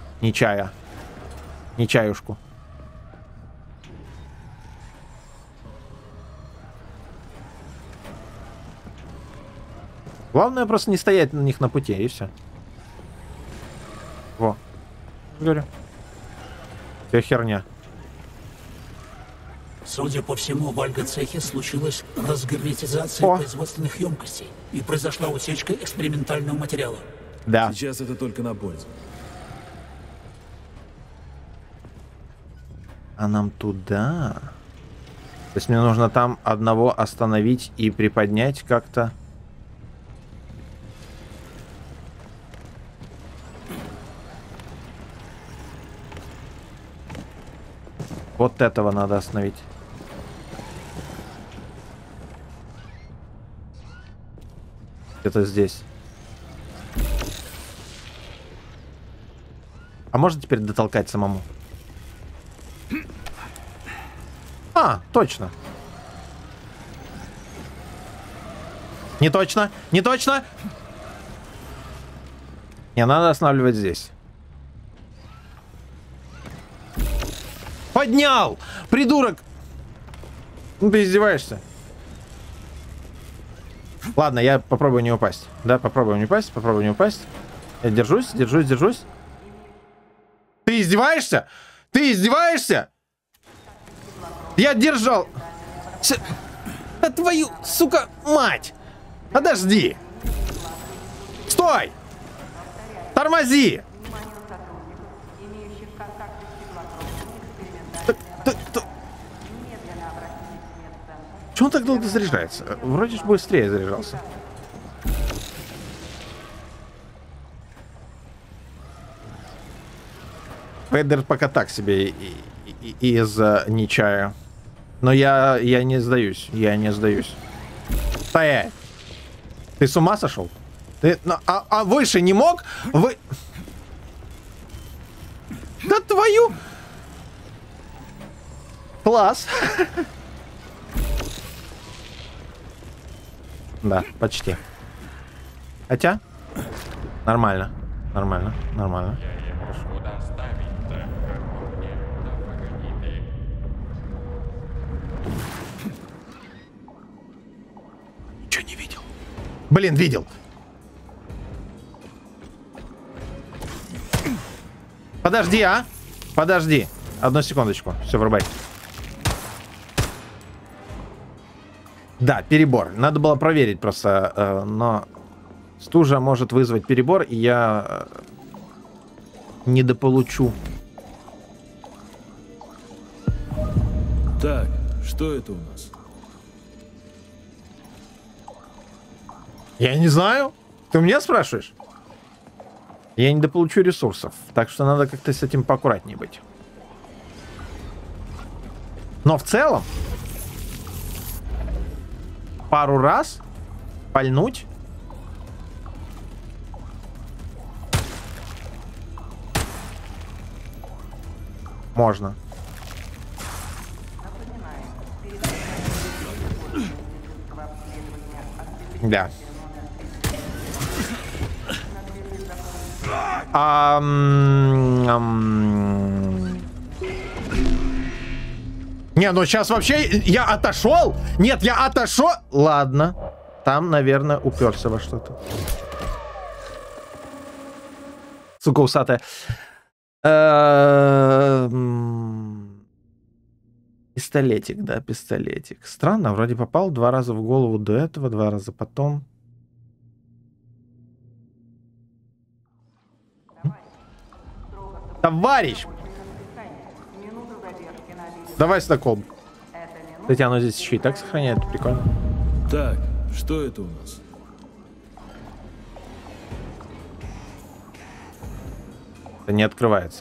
Нечаюшку. Главное просто не стоять на них на пути, и все. Во. Говорю. Все херня. Судя по всему, в Альго-цехе случилась разгерметизация производственных емкостей и произошла утечка экспериментального материала. Да. Сейчас это только на пользу. А нам туда? То есть мне нужно там одного остановить и приподнять как-то. Вот этого надо остановить. Где-то здесь. А можно теперь дотолкать самому? А, точно. Не точно, не точно. Не, надо останавливать здесь. Поднял! Придурок! Ну ты издеваешься. Ладно, я попробую не упасть. Да, попробую не упасть, попробую не упасть. Я держусь, держусь, держусь. Ты издеваешься? Ты издеваешься? Я держал. Да твою, сука, мать! Подожди! Стой! Тормози! Чего он так долго заряжается? Вроде же быстрее заряжался. Фейдер пока так себе из Нечая. Но я не сдаюсь. Я не сдаюсь. Стоять! Ты с ума сошел? Ты, а выше не мог? Вы... Да твою... Класс. Да, почти. Хотя... Нормально. Нормально. Нормально. Ничего не видел. Блин, видел. Подожди, а? Подожди. Одну секундочку. Все, врубай. Да, перебор. Надо было проверить просто, но стужа может вызвать перебор, и я недополучу. Так, что это у нас? Я не знаю. Ты у меня спрашиваешь? Я не дополучу ресурсов, так что надо как-то с этим поаккуратнее быть. Но в целом пару раз пальнуть. Можно. Да. Не, ну сейчас вообще я отошел. Нет, я отошел. Ладно. Там, наверное, уперся во что-то. Сука усатая. Пистолетик, да, пистолетик. Странно, вроде попал 2 раза в голову до этого, 2 раза потом. Товарищ! Давай стаком. Кстати, оно здесь еще и так сохраняет, прикольно. Так, что это у нас? Это не открывается.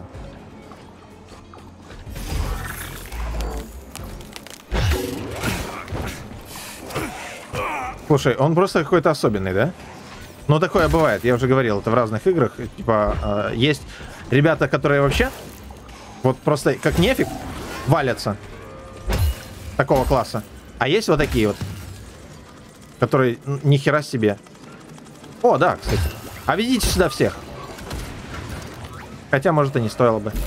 Слушай, он просто какой-то особенный, да? Ну, такое бывает, я уже говорил, это в разных играх. Типа, есть ребята, которые вообще вот просто как нефиг валятся. Такого класса. А есть вот такие вот, которые ни хера себе. О, да, кстати. А ведите сюда всех. Хотя, может, и не стоило бы.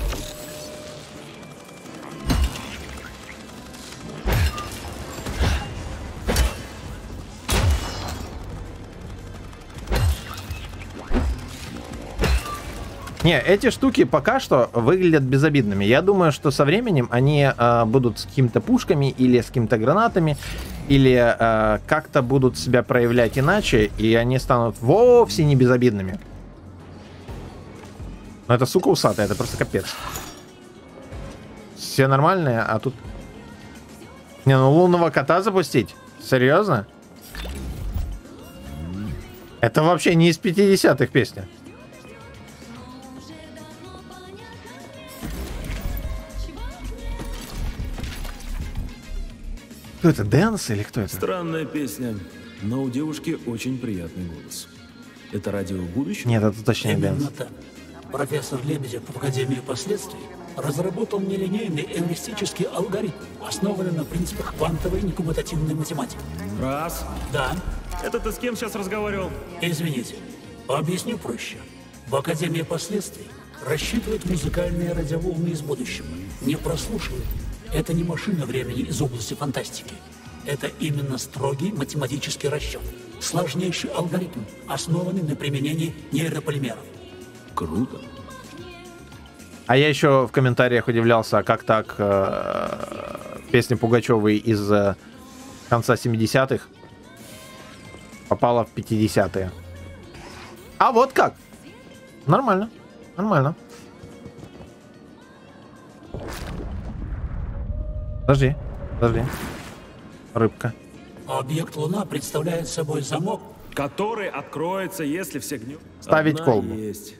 Не, эти штуки пока что выглядят безобидными. Я думаю, что со временем они будут с какими-то пушками или с какими-то гранатами, или как-то будут себя проявлять иначе, и они станут вовсе не безобидными. Но это сука усатая, это просто капец. Все нормальные, а тут... Не, ну лунного кота запустить? Серьезно? Это вообще не из 50-х песня. Кто это, Дэнс или кто это? Странная песня, но у девушки очень приятный голос. Это радио будущего? Нет, это точнее Дэнс. Профессор Лебедев в Академии последствий разработал нелинейный эвристический алгоритм, основанный на принципах квантовой некоммутативной математики. Раз. Да. Это ты с кем сейчас разговаривал? Извините, объясню проще. В Академии последствий рассчитывают музыкальные радиоволны из будущего, не прослушивают. Это не машина времени из области фантастики. Это именно строгий математический расчет. Сложнейший алгоритм, основанный на применении нейрополимеров. Круто. А я еще в комментариях удивлялся, как так песня Пугачевой из конца 70-х попала в 50-е. А вот как. Нормально. Нормально. Подожди. Подожди. Рыбка. Объект Луна представляет собой замок, который откроется, если все гнев... Ставить колбу. Есть.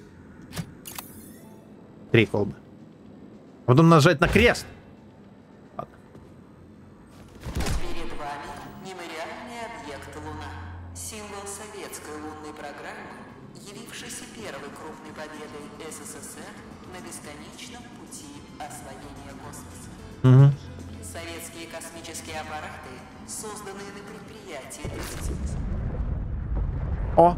3 колбы. Потом нажать на крест. Ладно. Перед вами мемориальный объект Луна. Символ советской лунной программы, явившийся первой крупной победой СССР на бесконечном пути освоения космоса. Угу. Советские космические аппараты, созданные на предприятии... О!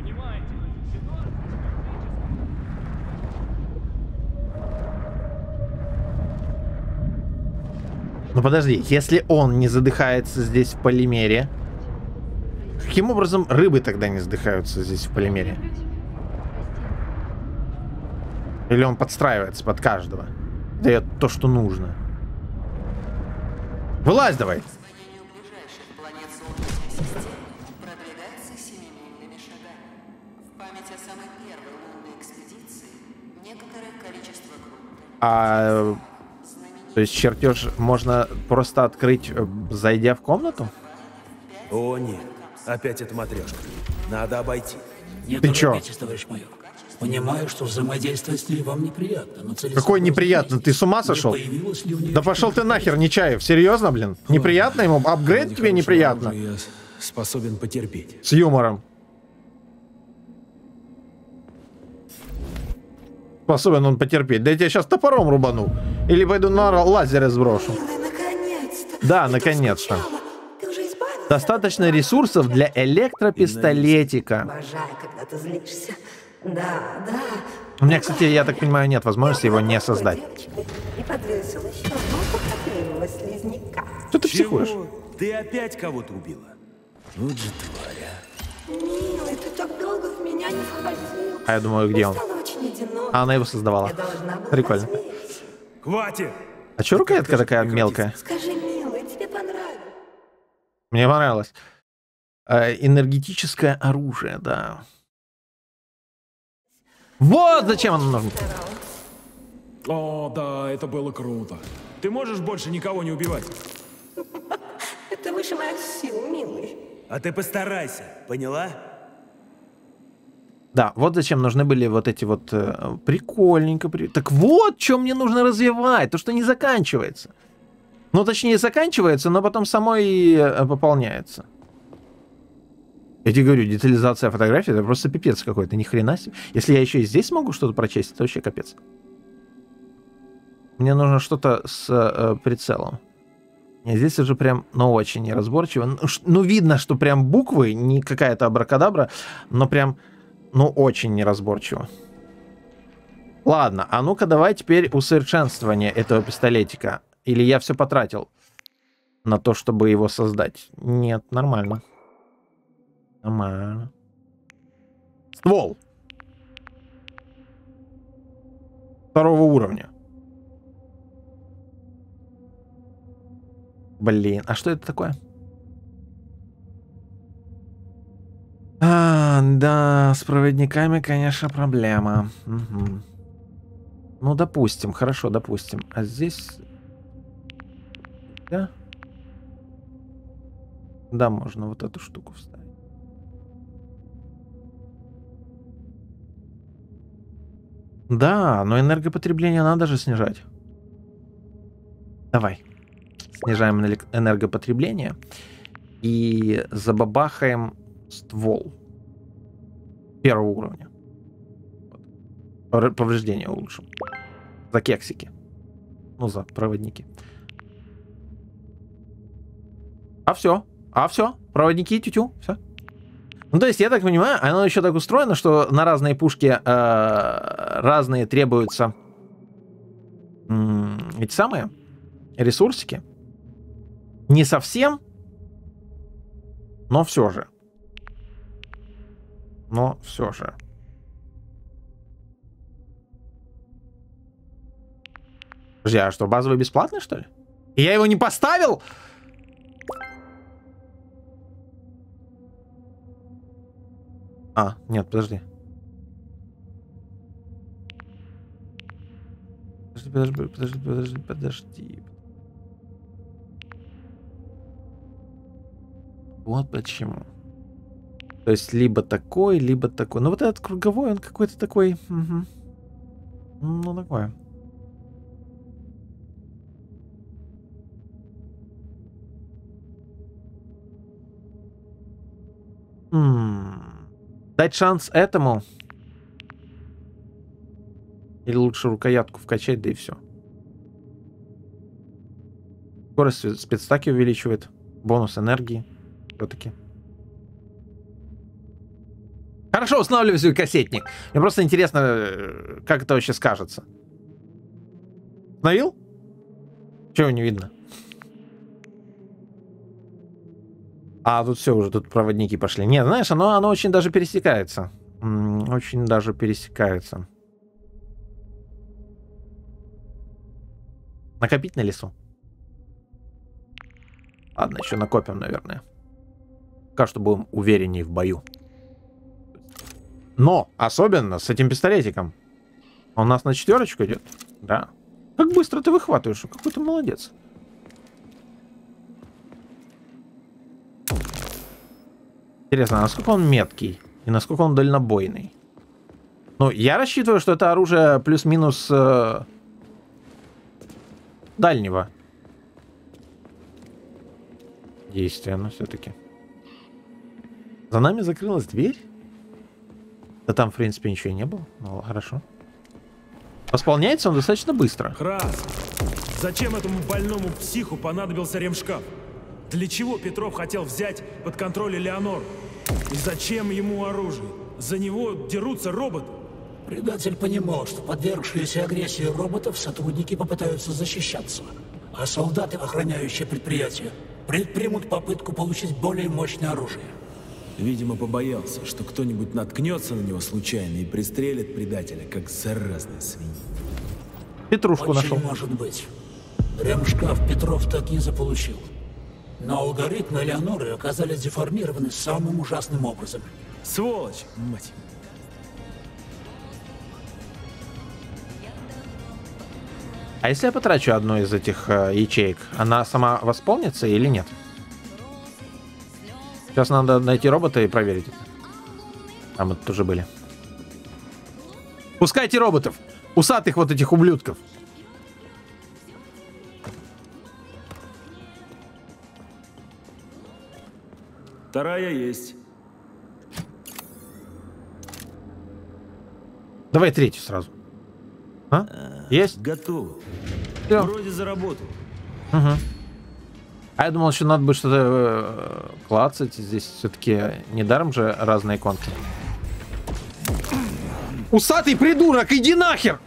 Ну подожди, если он не задыхается здесь в полимере, каким образом рыбы тогда не задыхаются здесь в полимере? Или он подстраивается под каждого? Дает то, что нужно. Вылазь давай! Освоению ближайших планет Солнечной системы продвигается семимильными шагами. В память о самой первой лунной экспедиции некоторое количество групп. То есть чертеж можно просто открыть, зайдя в комнату? О, нет. Опять эта матрешка. Надо обойти. Не Ты чё? торопитесь, товарищ майор. Понимаю, что взаимодействовать с ней вам неприятно, но Какой неприятно? Ты с ума сошел? Да пошел ты нахер, Нечаев. Серьезно, блин? Неприятно ему? Апгрейд тебе неприятно? Я способен потерпеть. С юмором. Способен он потерпеть. Да я тебя сейчас топором рубану. Или пойду на лазеры сброшу. Да, наконец-то. Достаточно ресурсов для электропистолетика. Обожаю, когда ты злишься. Да, да. У меня, кстати, я так понимаю, нет возможности его не создать. И подвесил еще одну похотливого слизняка. Что ты психуешь? Ты опять кого-то убила? Вот же тварь, Милый, ты так долго в меня не входил. А я думаю, где он? Стало очень одиноко. А она его создавала. Я должна была Прикольно. развеяться. Хватит! А чё рукоятка такая мелкая? Скажи, милый, тебе понравилось? Мне понравилось. Энергетическое оружие, да. Вот зачем оно нужно. О, да, это было круто. Ты можешь больше никого не убивать? Это выше моих сил, милый. А ты постарайся, поняла? Да, вот зачем нужны были вот эти вот... прикольненько. Так вот, что мне нужно развивать. То, что не заканчивается. Ну, точнее, заканчивается, но потом само и пополняется. Я тебе говорю, детализация фотографии — это просто пипец какой-то, ни хрена себе. Если я еще и здесь могу что-то прочесть, это вообще капец. Мне нужно что-то с прицелом. И здесь уже прям, ну, очень неразборчиво. Ну, видно, что прям буквы, не какая-то абракадабра, но прям, ну, очень неразборчиво. Ладно, а ну-ка давай теперь усовершенствование этого пистолетика. Или я все потратил на то, чтобы его создать? Нет, нормально. Нормально. Ствол. 2-го уровня. Блин, а что это такое? Да, с проводниками, конечно, проблема. Угу. Ну, допустим, хорошо, допустим. А здесь... Да? Да, можно вот эту штуку вставить. Да, но энергопотребление надо же снижать. Давай. Снижаем энергопотребление. И забабахаем ствол. 1-го уровня. Повреждение улучшим. За кексики. Ну, за проводники. А все. Проводники, тю-тю. Все. Ну, то есть, я так понимаю, оно еще так устроено, что на разные пушки разные требуются эти самые ресурсики. Не совсем, но все же. Подожди, а что, базовый бесплатный, что ли? И я его не поставил? А, нет, подожди. Подожди. Вот почему. То есть, либо такой, либо такой. Ну, вот этот круговой, он какой-то такой... Угу. Ну, такое. Дать шанс этому? Или лучше рукоятку вкачать, да и все. Скорость спецстаки увеличивает. Бонус энергии. Все-таки. Хорошо, устанавливаю свой кассетник. Мне просто интересно, как это вообще скажется. Установил? Чего не видно? А, тут все уже, тут проводники пошли. Нет, знаешь, оно очень даже пересекается. Очень даже пересекается. Накопить на лесу. Ладно, еще накопим, наверное. Пока что будем увереннее в бою. Но, особенно с этим пистолетиком. Он у нас на 4 идет. Да. Как быстро ты выхватываешь, какой ты молодец. Интересно, насколько он меткий и насколько он дальнобойный. Ну, я рассчитываю, что это оружие плюс-минус дальнего действия, но все-таки. За нами закрылась дверь? Да там, в принципе, ничего и не было. Ну, хорошо. Восполняется он достаточно быстро. Крас! Зачем этому больному психу понадобился ремшкаф? Для чего Петров хотел взять под контроль Элеонор? И зачем ему оружие? За него дерутся роботы. Предатель понимал, что подвергшиеся агрессии роботов сотрудники попытаются защищаться, а солдаты, охраняющие предприятие, предпримут попытку получить более мощное оружие. Видимо, побоялся, что кто-нибудь наткнется на него случайно и пристрелит предателя, как заразная свинья. Петрушку очень нашел. Может быть. Ремшкаф Петров так и не заполучил. Но алгоритмы Элеоноры оказались деформированы самым ужасным образом. Сволочь, мать. А если я потрачу одну из этих ячеек, она сама восполнится или нет? Сейчас надо найти робота и проверить это. Там это тоже были. Пускайте роботов! Усатых вот этих ублюдков! Вторая есть. Давай третью сразу. А? Есть? Готово. Всё. Вроде заработал. Угу. А я думал, еще надо будет что-то клацать. Здесь все-таки недаром же разные иконки. Усатый придурок, иди нахер!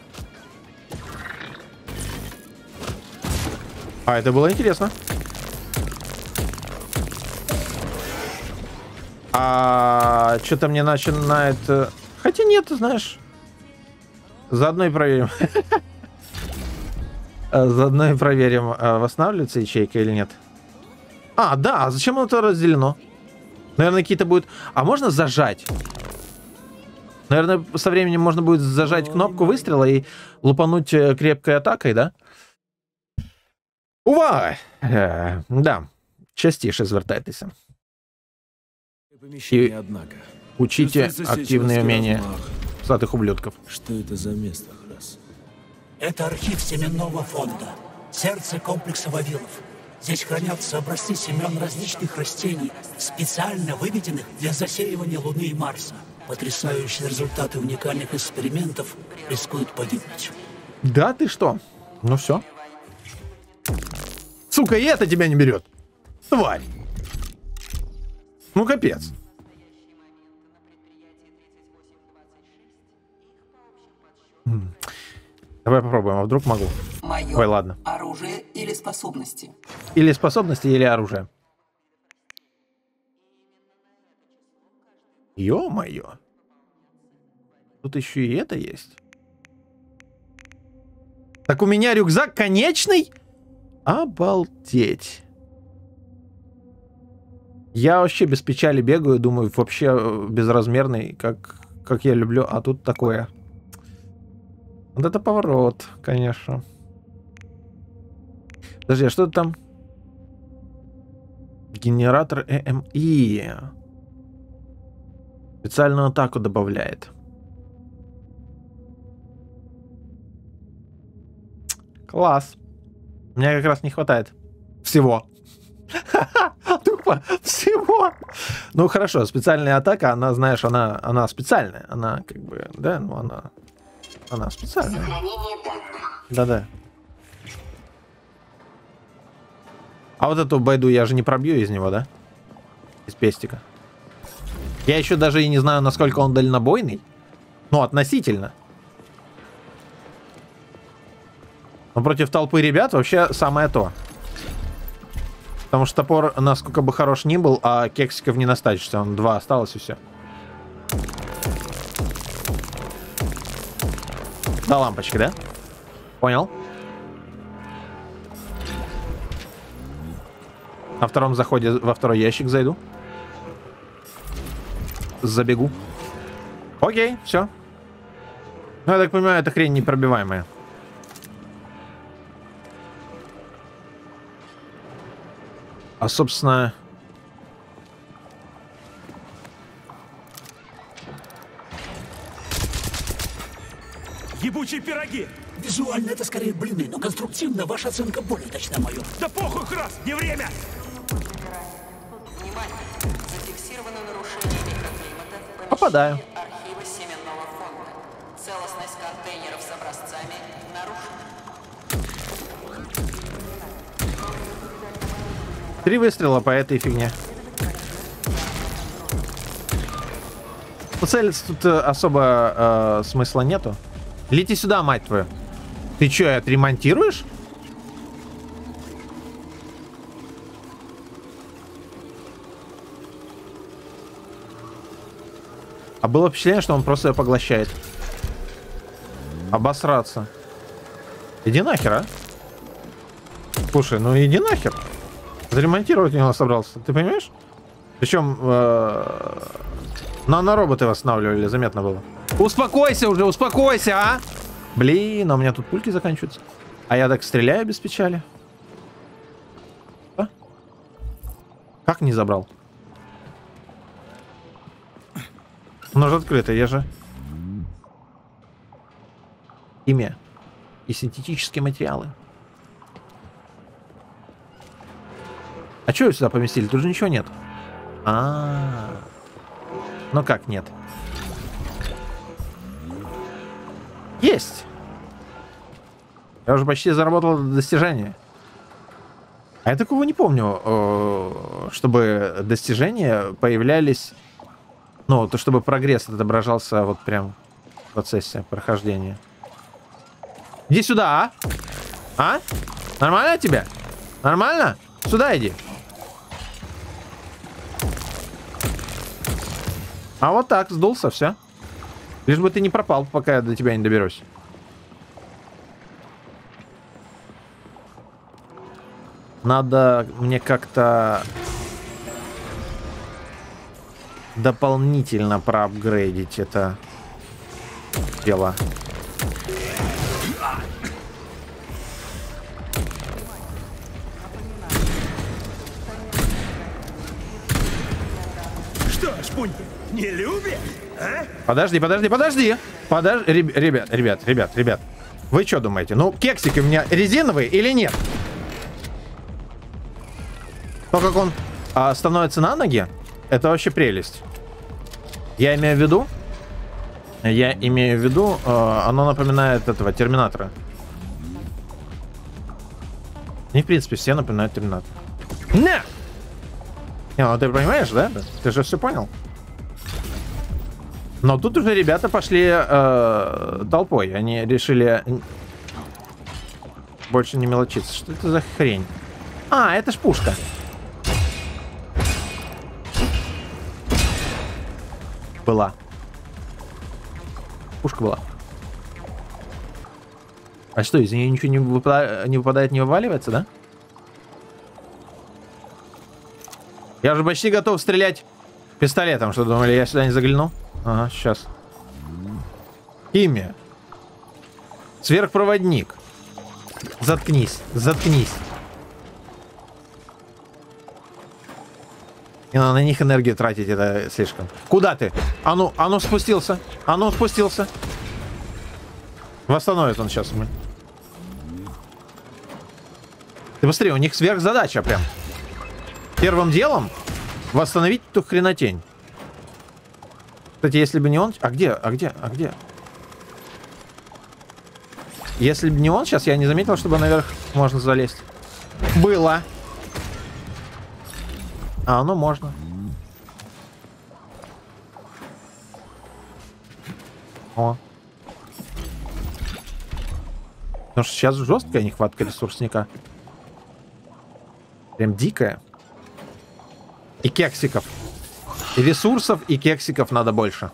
А это было интересно. А что-то мне начинает... Хотя нет, ты знаешь. Заодно и проверим. Заодно и проверим, восстанавливается ячейка или нет. А, да, а зачем это разделено? Наверное, какие-то будут... А можно зажать? Наверное, со временем можно будет зажать кнопку выстрела и лупануть крепкой атакой, да? Увага! Да, частіше звертайтеся. И учите активные умения усатых ублюдков. Что это за место, Храс? Это архив семенного фонда. Сердце комплекса Вавилов. Здесь хранятся образцы семян различных растений, специально выведенных для засеивания Луны и Марса. Потрясающие результаты уникальных экспериментов рискуют погибнуть. Да ты что? Ну все. Сука, и это тебя не берет. Тварь. Ну капец. Давай попробуем, а вдруг могу. Моё Ой, ладно. Оружие или способности? Или способности, или оружие. Ё-моё. Тут еще и это есть. Так у меня рюкзак конечный? Обалдеть. Я вообще без печали бегаю, думаю, вообще безразмерный, как я люблю, а тут такое. Вот это поворот, конечно. Подожди, а что там? Генератор ЭМИ. Специальную атаку добавляет. Класс. Мне как раз не хватает всего. Тупо всего. Ну хорошо, специальная атака, она, знаешь, она специальная. Она как бы, да, ну она специальная. Да-да. А вот эту байду я же не пробью из него, да? Из пестика. Я еще даже и не знаю, насколько он дальнобойный. Ну, относительно. Но против толпы ребят вообще самое то. Потому что топор, насколько бы хорош ни был, а кексиков не настачишься. Он 2 осталось и все. До лампочки, да? Понял. На втором заходе во второй ящик зайду. Забегу. Окей, все. Ну, я так понимаю, эта хрень непробиваемая. А, собственно... Ебучие пироги! Визуально это скорее блины, но конструктивно ваша оценка более точна мою. Да похуй, Храс, не время! Внимание! Зафиксировано нарушение микроклимата в Попадаю. помещении архива семенного фонда. Целостность контейнеров с образцами нарушена. 3 выстрела по этой фигне. Ну, целиться тут особо смысла нету. Лети сюда, мать твою. Ты что, отремонтируешь? А было впечатление, что он просто ее поглощает. Обосраться. Иди нахер, а? Слушай, ну иди нахер. Заремонтировать него собрался, ты понимаешь? Причем нанороботы восстанавливали, заметно было. Успокойся уже, успокойся, а! Блин, а у меня тут пульки заканчиваются. А я так стреляю без печали. А? Как не забрал? Оно же открыто, я же... Имя и синтетические материалы. А что сюда поместили? Тут же ничего нет. Ну как нет? Есть. Я уже почти заработал достижение. А я такого не помню, чтобы достижения появлялись... Ну, то чтобы прогресс отображался вот прям в процессе прохождения. Иди сюда, а? А? Нормально тебе? Нормально? Сюда иди. А вот так, сдулся, все. Лишь бы ты не пропал, пока я до тебя не доберусь. Надо мне как-то дополнительно проапгрейдить это дело. Что, Шпунь, не любишь, а? Подожди. Ребят. Вы что думаете? Ну, кексики у меня резиновые или нет? То, как он становится на ноги, это вообще прелесть. Я имею в виду, оно напоминает этого Терминатора. Не, в принципе, все напоминают Терминатора. Не! Ну ты понимаешь, да? Ты же все понял. Но тут уже ребята пошли толпой. Они решили больше не мелочиться. Что это за хрень? А, это ж пушка. Была. Пушка была. А что, из нее ничего не выпадает, не вываливается, да? Я уже почти готов стрелять пистолетом. Что, думали, я сюда не загляну? Ага, сейчас. Имя. Сверхпроводник. Заткнись. Не надо на них энергию тратить, это слишком. Куда ты? А ну спустился. Восстановит он сейчас. Ты быстрее, у них сверхзадача прям. Первым делом восстановить эту хренотень. Кстати, если бы не он... А где? Если бы не он, сейчас я не заметил, чтобы наверх можно залезть. Было. А, ну можно. О. Потому что сейчас жесткая нехватка ресурсника. Прям дикая. И кексиков. И ресурсов, и кексиков надо больше.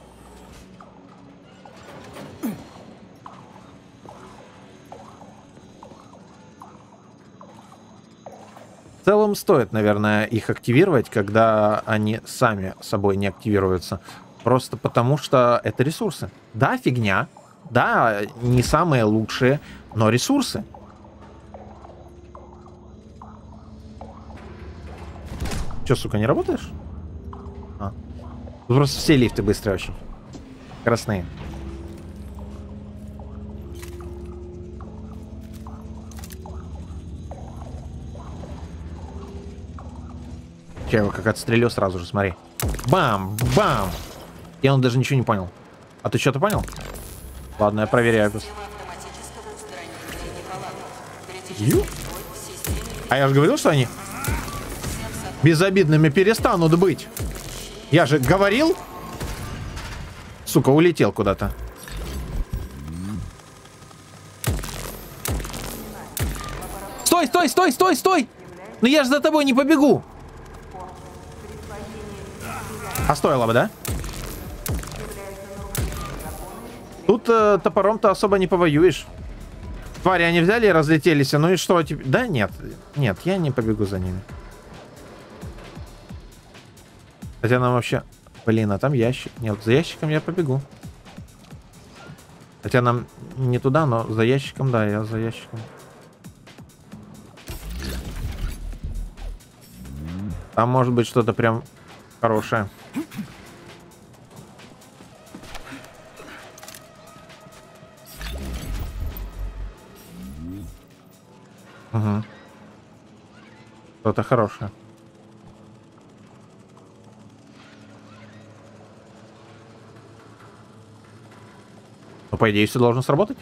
В целом стоит, наверное, их активировать, когда они сами собой не активируются. Просто потому, что это ресурсы. Да, фигня. Да, не самые лучшие, но ресурсы. Че, сука, не работаешь? А. Тут просто все лифты быстрые очень. Красные. Я его как отстрелю сразу же, смотри. Бам! Бам! И он даже ничего не понял. А ты что-то понял? Ладно, я проверяю. А я же говорил, что они безобидными перестанут быть. Я же говорил. Сука, улетел куда-то. Стой, стой, стой, стой, стой! Ну я же за тобой не побегу. А стоило бы, да? Тут топором-то особо не повоюешь. Твари они взяли и разлетелись. Ну и что теперь? Да нет. Нет, я не побегу за ними. Хотя нам вообще... Блин, а там ящик. Нет, за ящиком я побегу. Хотя нам не туда, но за ящиком, да, я за ящиком. Там может быть что-то прям хорошее. Угу. Что-то хорошее. Ну, по идее, все должно сработать.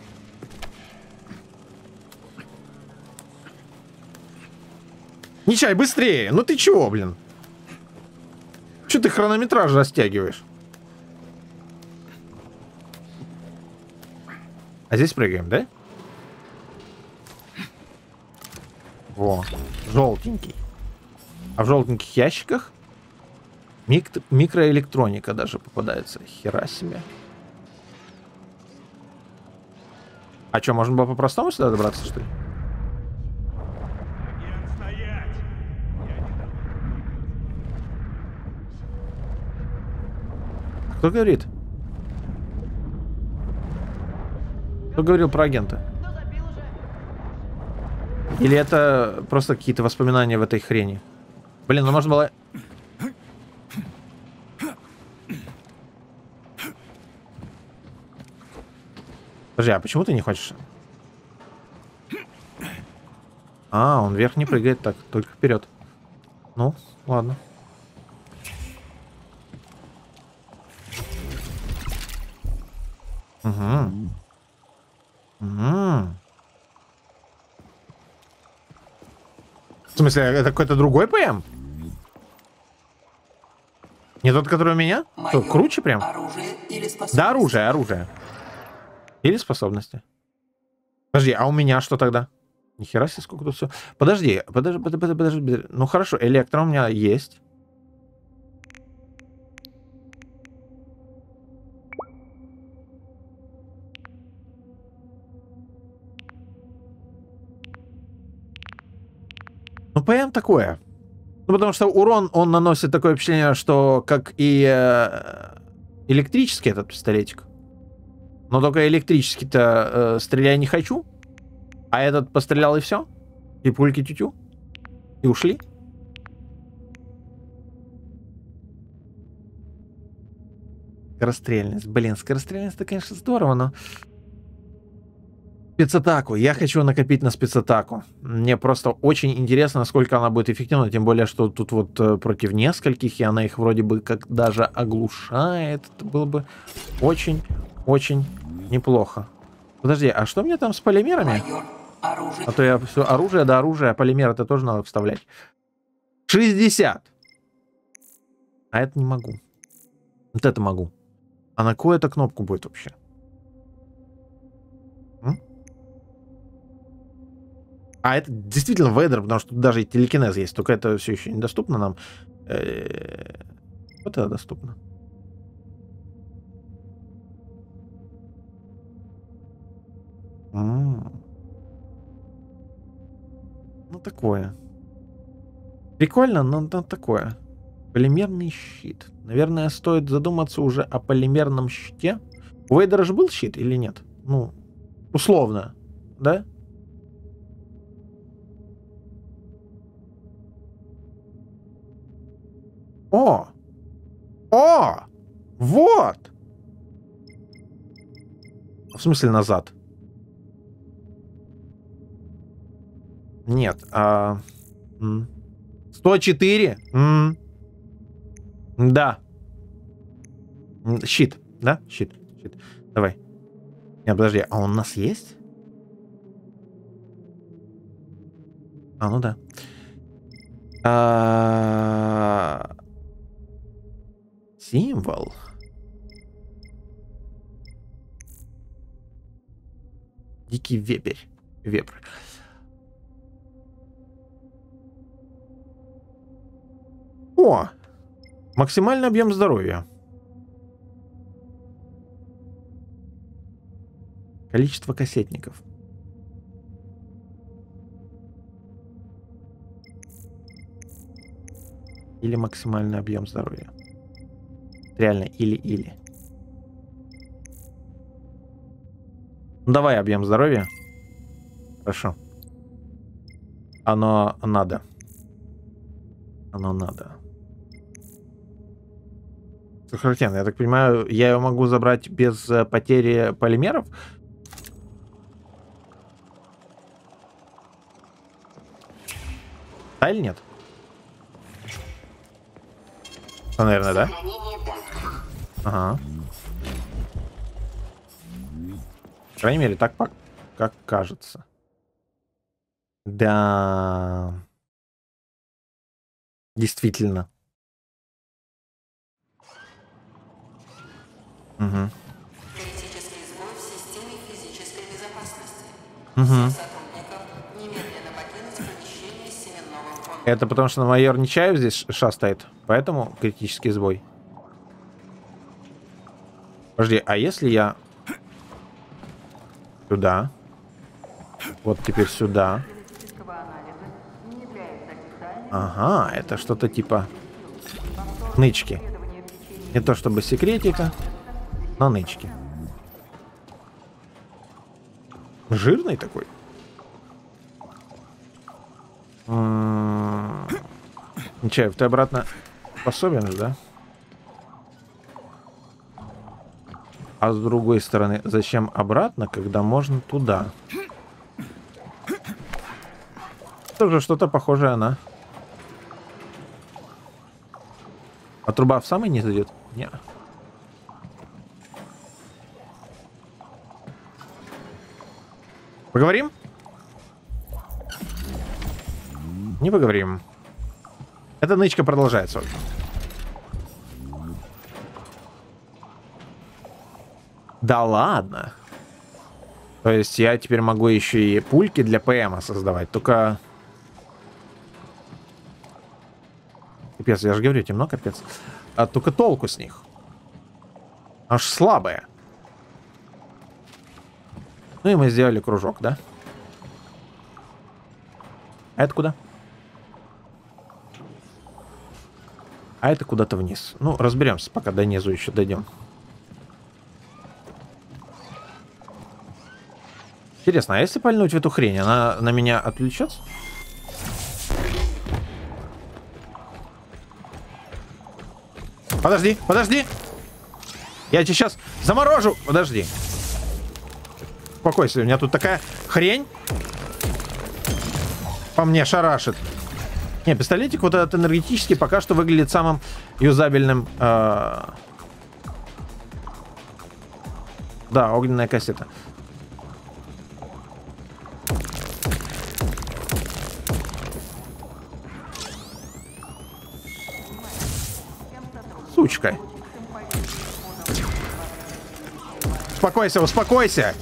Нечай, быстрее! Ну ты чего, блин? Че ты хронометраж растягиваешь? А здесь прыгаем, да? Во, желтенький. А в желтеньких ящиках микроэлектроника даже попадается. Хера себе. А что, можно было по-простому сюда добраться, что ли? Кто говорит? Кто говорил про агента? Или это просто какие-то воспоминания в этой хрени? Блин, ну можно было... Подожди, а почему ты не хочешь? А, он вверх не прыгает, так, только вперед. Ну, ладно. Угу. Угу. В смысле, это какой-то другой ПМ? Не тот, который у меня? Что, круче прям? Оружие или способности? Да, оружие. Или способности. Подожди, а у меня что тогда? Нихера себе, сколько тут все. Подожди. Ну хорошо, электро у меня есть. Ну, ПМ такое. Ну, потому что урон, он наносит такое впечатление, что как и электрический этот пистолетик. Но только электрический-то стреляй не хочу. А этот пострелял и все. И пульки тю-тю. И ушли. Скорострельность. Блин, скорострельность-то, конечно, здорово, но... Спецатаку. Я хочу накопить на спецатаку. Мне просто очень интересно, насколько она будет эффективна. Тем более, что тут вот против нескольких, и она их вроде бы как даже оглушает. Это было бы очень неплохо. Подожди, а что мне там с полимерами? А то я все оружие до оружия, а полимеры-то тоже надо вставлять. 60. А это не могу. Вот это могу. А на кое это кнопку будет вообще? А это действительно вейдер, потому что тут даже и телекинез есть, только это все еще недоступно нам. Вот это доступно. Ну, такое. Прикольно, но такое. Полимерный щит. Наверное, стоит задуматься уже о полимерном щите. У Вейдера же был щит или нет? Ну, условно, да? О! О! Вот! В смысле назад? Нет. 104? Да. Щит. Да? Щит. Давай. Нет, подожди. А он у нас есть? А, ну да. Символ. Дикий вепрь. О! Максимальный объем здоровья. Количество кассетников. Или максимальный объем здоровья. Реально, или. Ну, давай объем здоровья. Хорошо. Оно надо. Сахартен, я так понимаю, я его могу забрать без потери полимеров? Да или нет? Наверное, да? Ага. крайней мере, так как кажется. Да. Действительно. Угу. Критический сбой в системе физической безопасности. Угу. Сотрудников немедленно покинуть помещение семенного фонда. Это потому что майор Нечаев здесь шастает, поэтому критический сбой. Подожди, а если я сюда, вот теперь сюда. Ага, это что-то типа нычки. Не то чтобы секретика, но нычки. Жирный такой. Нечаев, ты обратно способен же, да? А с другой стороны, зачем обратно, когда можно туда? Тоже что-то похожее на... А труба в самый низ идет? Не. Поговорим? Не поговорим. Эта нычка продолжается. Да ладно. То есть я теперь могу еще и пульки для ПМа создавать. Только... Капец, я же говорю, темно, капец. А только толку с них. Аж слабые. Ну и мы сделали кружок, да? А это куда? А это куда-то вниз. Ну, разберемся, пока до низу еще дойдем. Интересно, а если пальнуть в эту хрень, она на меня отвлечется? Подожди, подожди! Я тебя сейчас заморожу! Подожди. Успокойся, у меня тут такая хрень по мне шарашит. Не, пистолетик вот этот энергетический пока что выглядит самым юзабельным. Да, огненная кассета. Сучка. Успокойся, успокойся.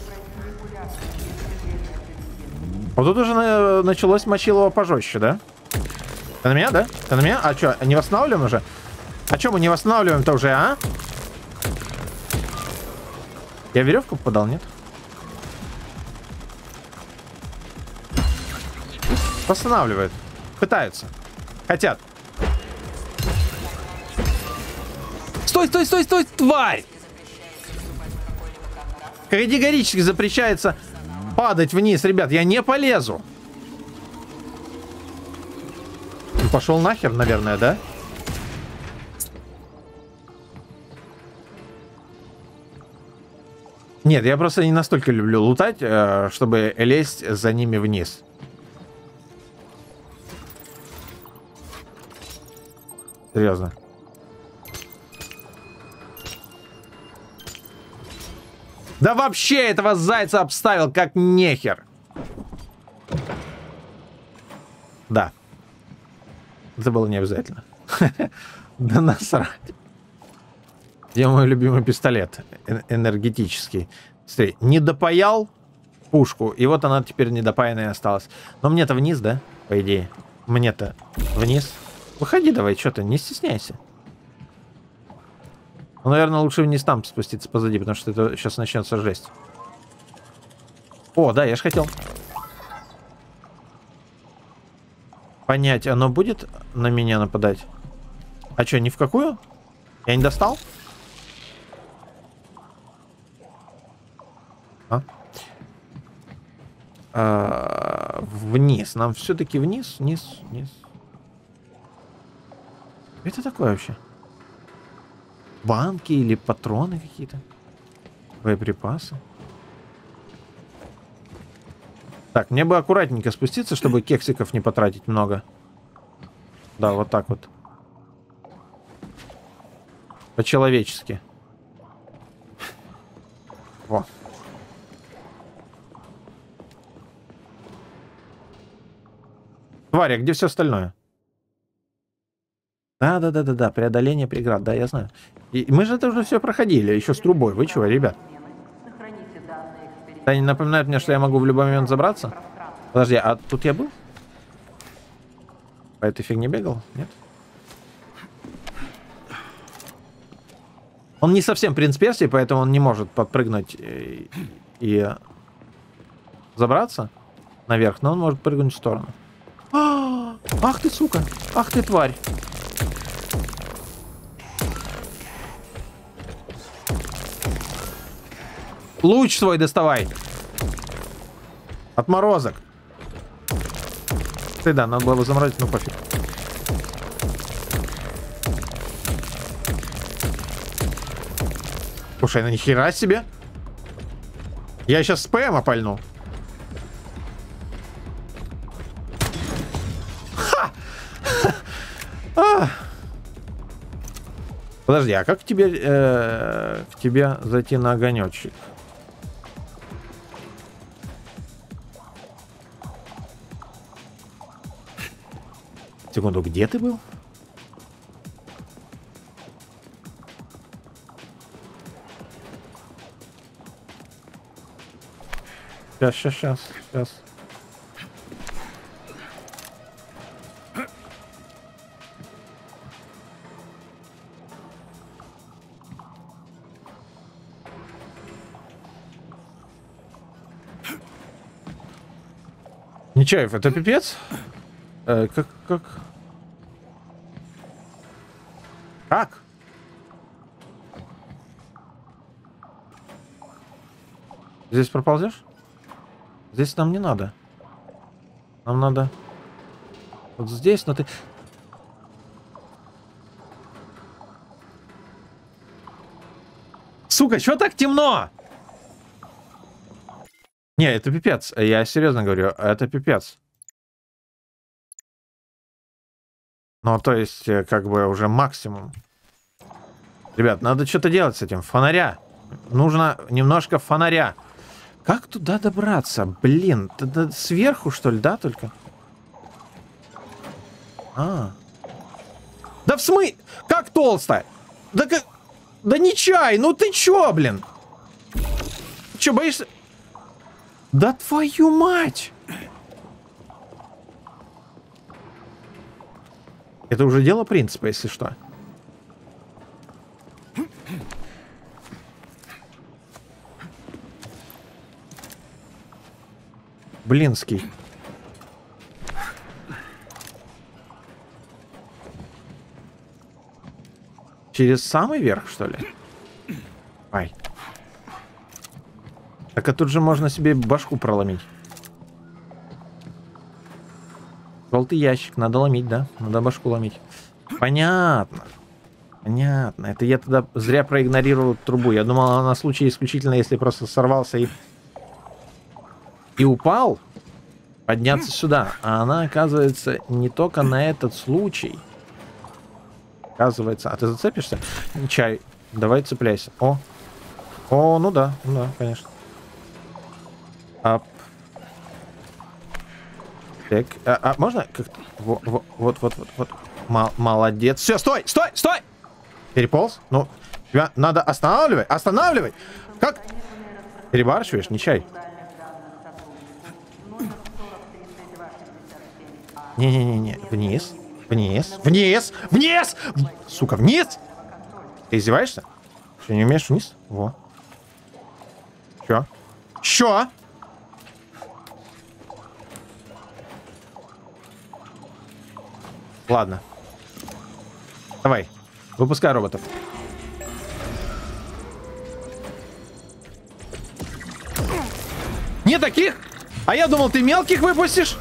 Вот тут уже началось мочилово пожестче, да? Ты на меня, да? Ты на меня? А что, не восстанавливаем уже? А что мы не восстанавливаем-то уже, а? Я веревку подал, нет? Восстанавливают. Пытаются. Хотят. Стой, стой, стой, стой, тварь! Категорически запрещается падать вниз, ребят. Я не полезу. Пошел нахер, наверное, да? Нет, я просто не настолько люблю лутать, чтобы лезть за ними вниз. Серьезно. Да вообще этого зайца обставил как нехер. Да. Это было не обязательно. Да насрать. Где мой любимый пистолет? Энергетический. Смотри, не допаял пушку, и вот она теперь недопаянная осталась. Но мне-то вниз, да? По идее. Мне-то вниз. Выходи давай, что ты, не стесняйся. Ну, наверное, лучше вниз там спуститься позади, потому что это сейчас начнется жесть. О, да, я же хотел понять, оно будет на меня нападать? А что, ни в какую? Я не достал? Вниз. Нам все-таки вниз, вниз, вниз. Это такое вообще? Банки или патроны какие-то? Боеприпасы? Так, мне бы аккуратненько спуститься, чтобы кексиков не потратить много. Да, вот так вот. По-человечески. Во. Тварь, а где все остальное? Да, преодоление преград, да, я знаю. И мы же это уже все проходили, еще с трубой. Вы чего, ребят? Они напоминают мне, что я могу в любой момент забраться. Подожди, а тут я был? По этой фигне бегал? Нет? Он не совсем принц Персии, поэтому он не может подпрыгнуть и забраться наверх, но он может прыгнуть в сторону. Ах ты, сука! Ах ты, тварь! Луч свой доставай! Отморозок! Ты да, надо было бы заморозить, ну пофиг. Слушай, ну нихера себе! Я сейчас с ПМа пальну. Ха! Подожди, а как тебе к тебе зайти на огонечек? Секунду, где ты был? Сейчас. Нечаев, это пипец? Как? Здесь проползешь? Здесь нам не надо. Нам надо вот здесь, но ты... Сука, чё так темно? Не, это пипец. Я серьезно говорю, это пипец. Ну, то есть, как бы уже максимум. Ребят, надо что-то делать с этим. Фонаря. Нужно немножко фонаря. Как туда добраться? Блин, сверху, что ли, да, только? Да в смысле? Как толстая? Да как... Да не чай, ну ты чё, блин? Чё, боишься? Да твою мать! Это уже дело принципа, если что. Блинский. Через самый верх, что ли? Ай. Так а тут же можно себе башку проломить. Желтый ящик. Надо ломить, да? Надо башку ломить. Понятно. Понятно. Это я тогда зря проигнорировал трубу. Я думал, она на случай исключительно, если просто сорвался и упал, подняться сюда. А она, оказывается, не только на этот случай. Оказывается. А ты зацепишься? Чай. Давай цепляйся. О, ну да, конечно. Ап. Так, можно как-то... Вот. Молодец. Все, стой! Переполз? Ну, тебя надо останавливай! Как? Перебарщиваешь, не чай. Не-не-не, вниз! Сука, вниз! Ты издеваешься? Что, не умеешь вниз? Во. Чё? Ладно. Давай. Выпускай роботов. Не таких? А я думал, ты мелких выпустишь.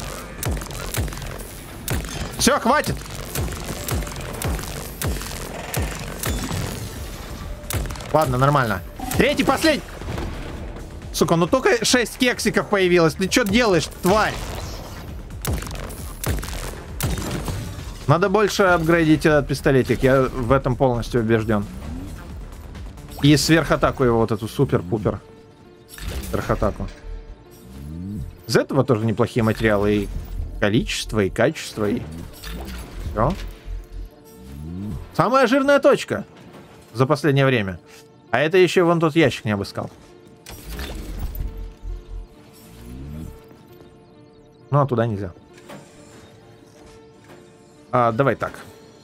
Все, хватит. Ладно, нормально. Третий, последний. Сука, ну только 6 кексиков появилось. Ты что делаешь, тварь? Надо больше апгрейдить этот пистолетик. Я в этом полностью убежден. И сверхатаку его, вот эту супер-пупер сверхатаку. Из этого тоже неплохие материалы. И количество и качество, и все. Самая жирная точка за последнее время. А это еще вон тот ящик не обыскал. Ну, а туда нельзя. Давай так.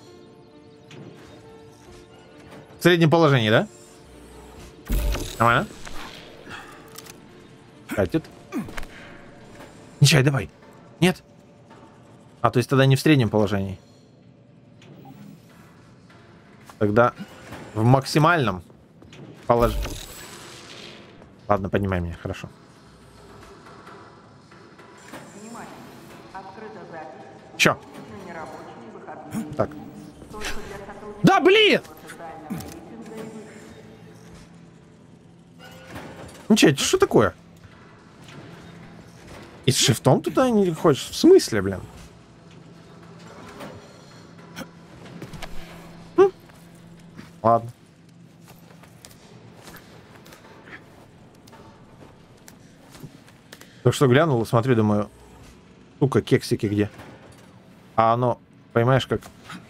В среднем положении, да? Нормально. Хватит. Ничай, давай. Нет? То есть тогда не в среднем положении. Тогда в максимальном положении. Ладно, понимай меня, хорошо. Чё? Так. Да, блин! Ничего, что такое? И с шифтом туда не хочешь? В смысле, блин? Ладно. Так что глянул, смотрю, думаю, сука, кексики где? А оно, понимаешь, как...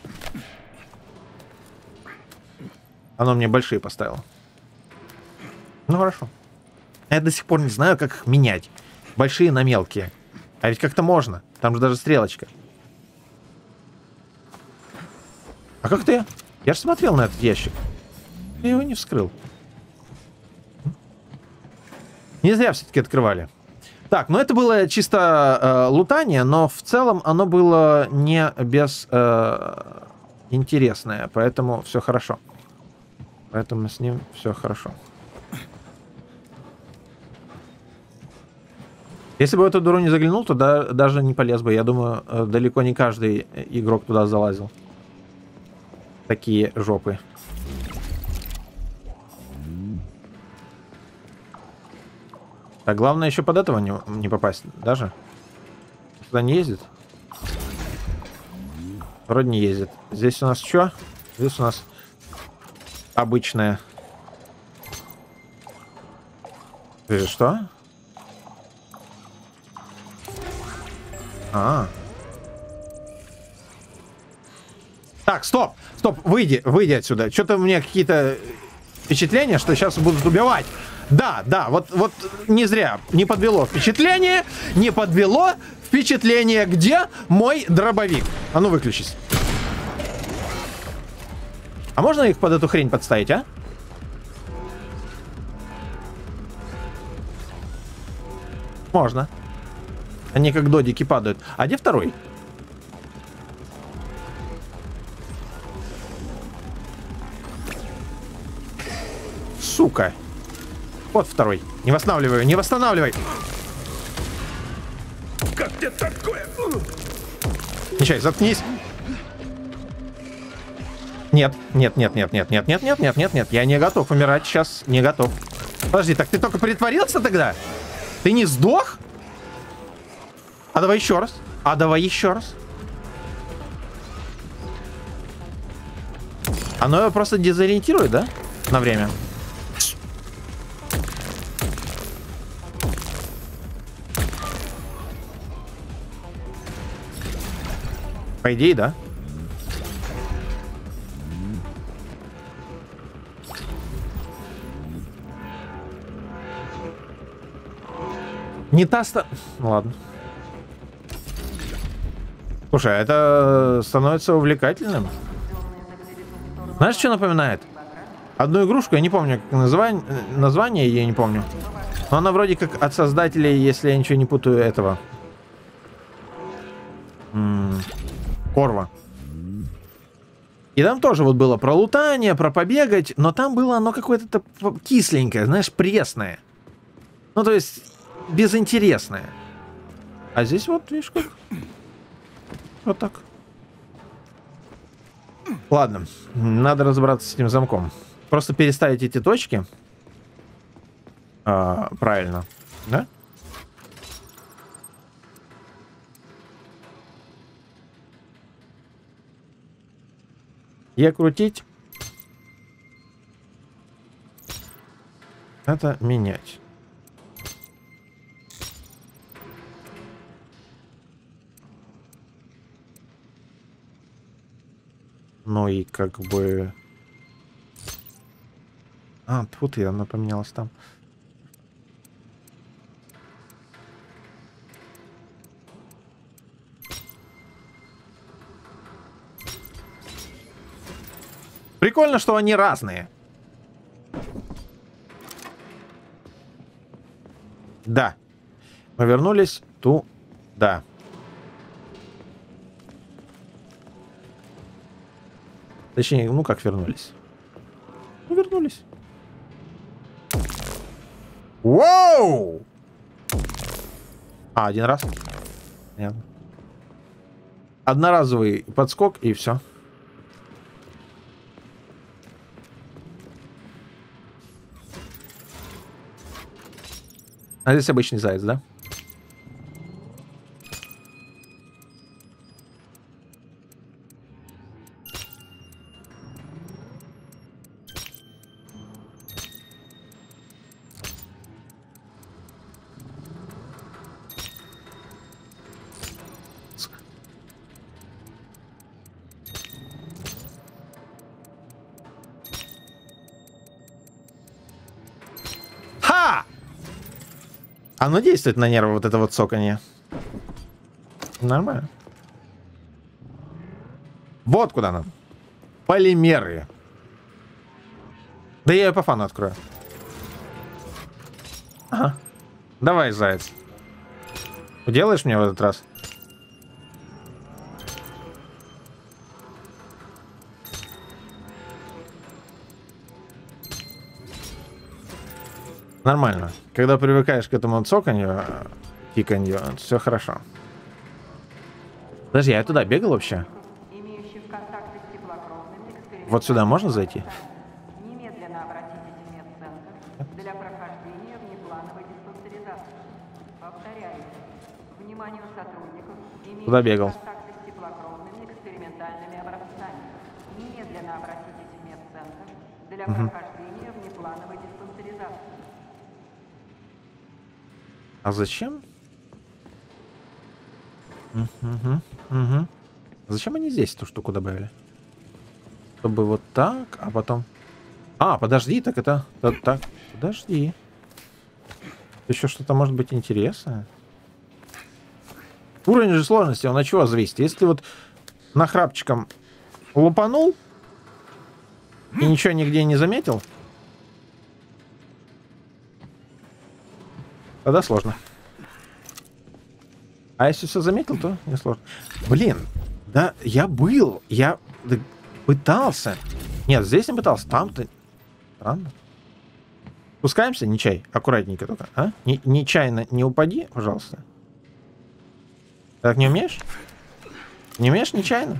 Оно мне большие поставило. Ну, хорошо. Я до сих пор не знаю, как их менять. Большие на мелкие. А ведь как-то можно. Там же даже стрелочка. А как ты? Я же смотрел на этот ящик. Я его не вскрыл. Не зря все-таки открывали. Так, ну это было чисто лутание, но в целом оно было не без интересное. Поэтому все хорошо. Поэтому с ним все хорошо. Если бы в эту дыру не заглянул, то даже не полез бы. Я думаю, далеко не каждый игрок туда залазил. Такие жопы. Так, главное еще под этого не попасть. Даже? Сюда не ездит? Вроде не ездит. Здесь у нас что? Здесь у нас обычная. Что? Так, стоп, выйди отсюда. Что-то у меня какие-то впечатления, что сейчас будут убивать. Да, вот не зря. Не подвело впечатление, где мой дробовик. А ну выключись. А можно их под эту хрень подставить, а? Можно. Они как додики падают. А где второй? Сука. Вот второй. Не восстанавливай, не восстанавливай. Как тебе такое? Ничего, заткнись. Нет. Я не готов умирать сейчас. Не готов. Подожди, так ты только притворился тогда? Ты не сдох? А давай еще раз. Оно его просто дезориентирует, да? На время. По идее, да? Не та-ста... Ладно. Слушай, это становится увлекательным. Знаешь, что напоминает? Одну игрушку, я не помню, как название я не помню. Но она вроде как от создателей, если я ничего не путаю, этого. Корва. И там тоже вот было про лутание, про побегать, но там было оно какое-то кисленькое, знаешь, пресное. Ну, то есть, безинтересное. А здесь вот, видишь, как... Вот так. Ладно, надо разобраться с этим замком. Просто переставить эти точки. Правильно, да? И крутить. Это менять. Ну и как бы... А, тут она поменялась там. Прикольно, что они разные. Да. Мы вернулись туда. Точнее, ну как вернулись? Ну, вернулись. Воу! А, один раз? Понятно. Одноразовый подскок и все. А здесь обычный заяц, да? Оно действует на нервы, вот это вот цоканье. Нормально. Вот куда нам. Полимеры. Да я ее по фану открою. Ага. Давай, заяц. Уделаешь мне в этот раз? Нормально. Когда привыкаешь к этому цоканью, тиканью, все хорошо. Подожди, я туда бегал вообще? Вот сюда можно зайти? Немедленно обратитесь в медцентр для прохождения внеплановой диспансеризации. Повторяю, вниманию сотрудников, Куда бегал? контакты с теплокровными экспериментальными образцами. Немедленно обратитесь в медцентр для прохождения внеплановой диспансеризации. А зачем? Зачем они здесь эту штуку добавили? Чтобы вот так, а потом... А, подожди, так это... Так, подожди. Еще что-то может быть интересное. Уровень же сложности, он от чего зависит? Если вот нахрапчиком лупанул и ничего нигде не заметил, тогда сложно. А если все заметил, то не сложно. Блин, да я пытался. Нет, здесь не пытался, там-то... Странно. Спускаемся, Нечай, аккуратненько только, а? Нечаянно не упади, пожалуйста. Так не умеешь? Не умеешь нечаянно?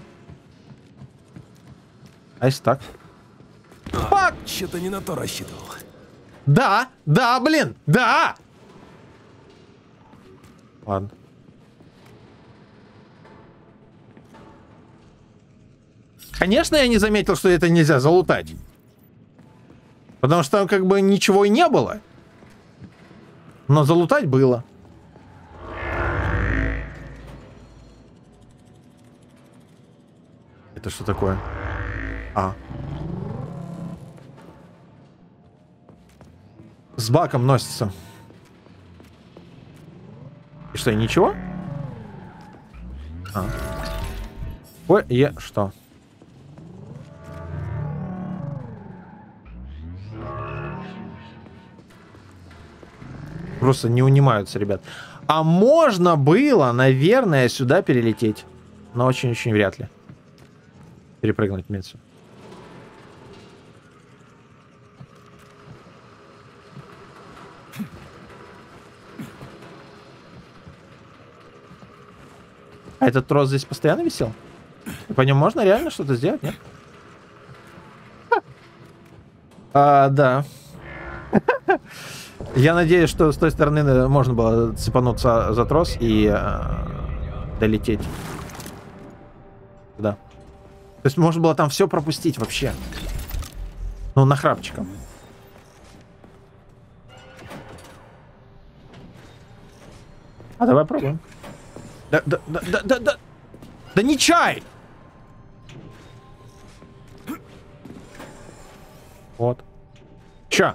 А если так? Фак! Что-то не на то рассчитывал. Да, блин, да! Ладно. Конечно, я не заметил, что это нельзя залутать. Потому что там как бы ничего и не было. Но залутать было. Это что такое? А. С баком носится. И что, ничего? А. Ой, что? Просто не унимаются, ребят. А можно было, наверное, сюда перелететь. Но очень-очень вряд ли. Перепрыгнуть Митсу. А этот трос здесь постоянно висел? И по нему можно реально что-то сделать, нет? Да. Я надеюсь, что с той стороны можно было цепануться за трос и долететь. Да. То есть можно было там все пропустить вообще. Ну, нахрапчиком. А давай пробуем. Да не чай! Вот. Чё?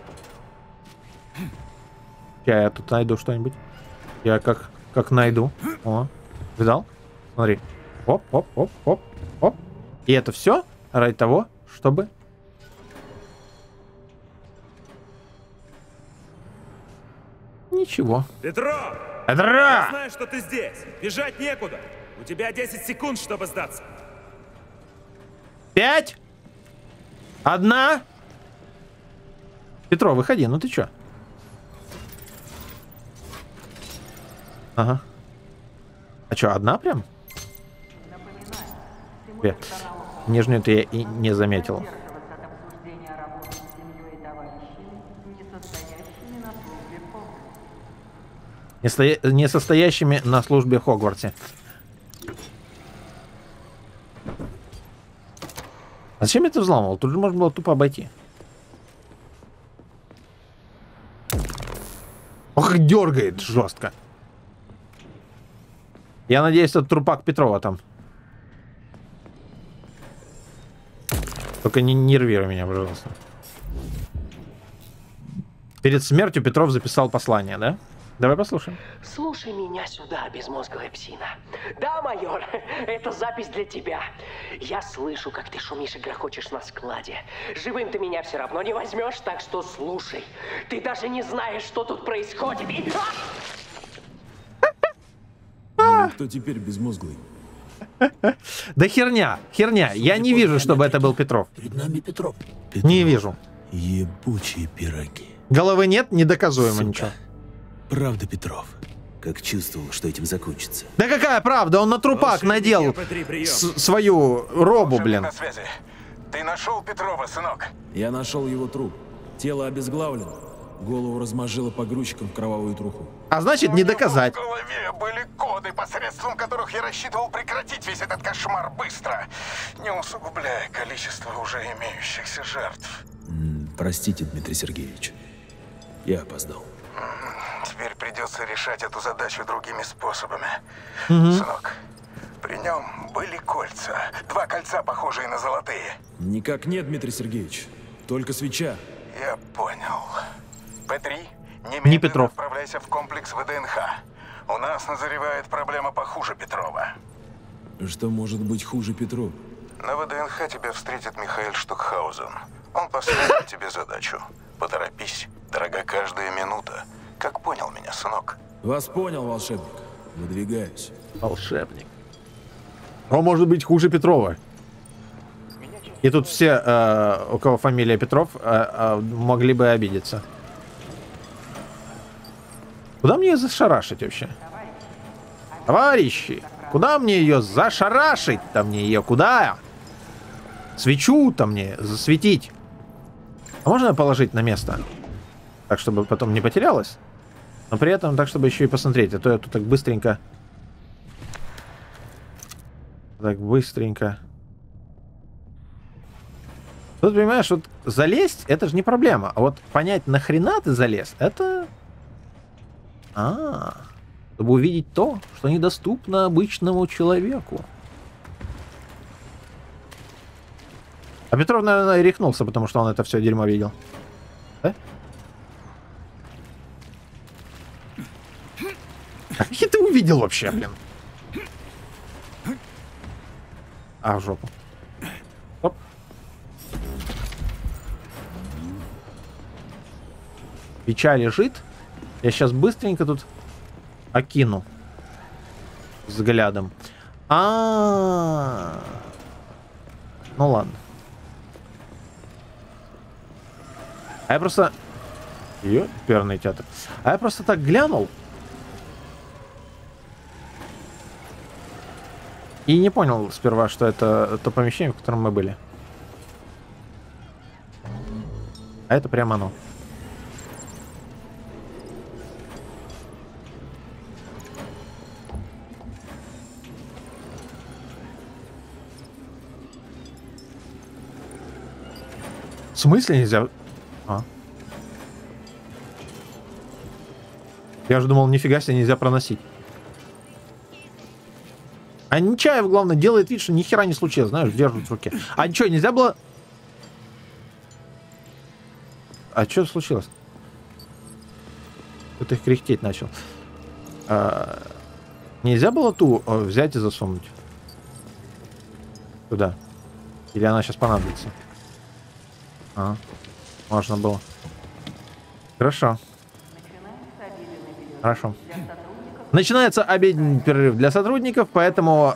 Я тут найду что-нибудь. Я как найду. О, видал? Смотри. Оп, оп, оп, оп, оп. И это все ради того, чтобы... Ничего. Петро! Петро! Я знаю, что ты здесь. Бежать некуда. У тебя 10 секунд, чтобы сдаться. 5. 1. Петро, выходи, ну ты чё? Ага. А чё, одна прям? Нижнюю-то я и не заметил. Не состоящими на службе в Хогвартсе. А зачем я это взломал? Тут же можно было тупо обойти. Ох, дергает жестко. Я надеюсь, это трупак Петрова там. Только не нервируй меня, пожалуйста. Перед смертью Петров записал послание, да? Давай послушаем. Слушай меня сюда, безмозглая псина. Да, майор, это запись для тебя. Я слышу, как ты шумишь и грохочешь на складе. Живым ты меня все равно не возьмешь, так что слушай. Ты даже не знаешь, что тут происходит. Ну, кто теперь безмозглый? Да херня. Я не вижу, чтобы это был Петров. Перед нами Петров. Не вижу. Ебучие пироги. Головы нет, недоказуемо ничего. Правда, Петров. Как чувствовал, что этим закончится. Да какая правда? Он на трупак надел свою робу, блин. На связи. Ты нашел Петрова, сынок? Я нашел его труп. Тело обезглавлено. Голову размажило погрузчиком в кровавую труху. А значит, не доказать. В голове были коды, посредством которых я рассчитывал прекратить весь этот кошмар быстро, не усугубляя количество уже имеющихся жертв. Простите, Дмитрий Сергеевич. Я опоздал. Теперь придется решать эту задачу другими способами. Сынок, при нем были кольца. 2 кольца, похожие на золотые. Никак нет, Дмитрий Сергеевич. Только свеча. Я понял. П3, Не немедленно Петров. отправляйся в комплекс ВДНХ. У нас назревает проблема похуже Петрова. Что может быть хуже Петрова? На ВДНХ тебя встретит Михаил Штукхаузен. Он поставит тебе задачу. Поторопись, дорога каждая минута. Как понял меня, сынок? Вас понял, волшебник. Выдвигаюсь. Волшебник. Он может быть хуже Петрова. И тут все, у кого фамилия Петров, могли бы обидеться. Куда мне ее зашарашить вообще? Товарищи, куда мне ее зашарашить-то мне ее? Куда? Свечу-то мне засветить. А можно положить на место? Так, чтобы потом не потерялось? Но при этом так, чтобы еще и посмотреть. А то я тут так быстренько... Так, быстренько. Тут, понимаешь, вот залезть, это же не проблема. А вот понять, нахрена ты залез, это... Чтобы увидеть то, что недоступно обычному человеку. А Петров, наверное, рехнулся, потому что он это все дерьмо видел. Да? А как ты увидел вообще, блин? А, в жопу. Оп. Печаль лежит. Я сейчас быстренько тут окину взглядом. Ну ладно. А я просто... Ёперный театр. А я просто так глянул. И не понял сперва, что это то помещение, в котором мы были. А это прямо оно. В смысле нельзя? Я же думал, нифига себе нельзя проносить. А Нечаев, главное, делает вид, что ни хера не случилось, знаешь, держит в руке. А ничего, нельзя было... А что случилось? Кто-то их кряхтеть начал. Нельзя было ту взять и засунуть? Туда. Или она сейчас понадобится? Можно было. Хорошо. Хорошо. Начинается обеденный перерыв для сотрудников, поэтому...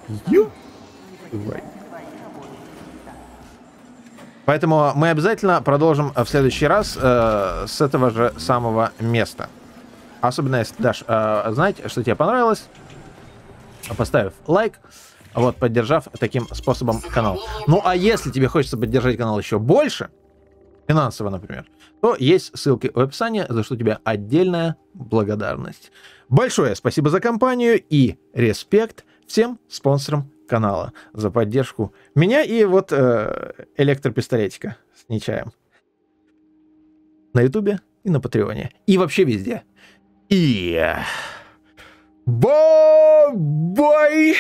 Поэтому мы обязательно продолжим в следующий раз с этого же самого места. Особенно если дашь знать, что тебе понравилось, поставив лайк, вот, поддержав таким способом канал. Ну а если тебе хочется поддержать канал еще больше, финансово, например, то есть ссылки в описании, за что тебе отдельная благодарность. Большое спасибо за компанию и респект всем спонсорам канала за поддержку меня и вот электропистолетика с Нечаем на ютубе и на патреоне и вообще везде. И бай-бай!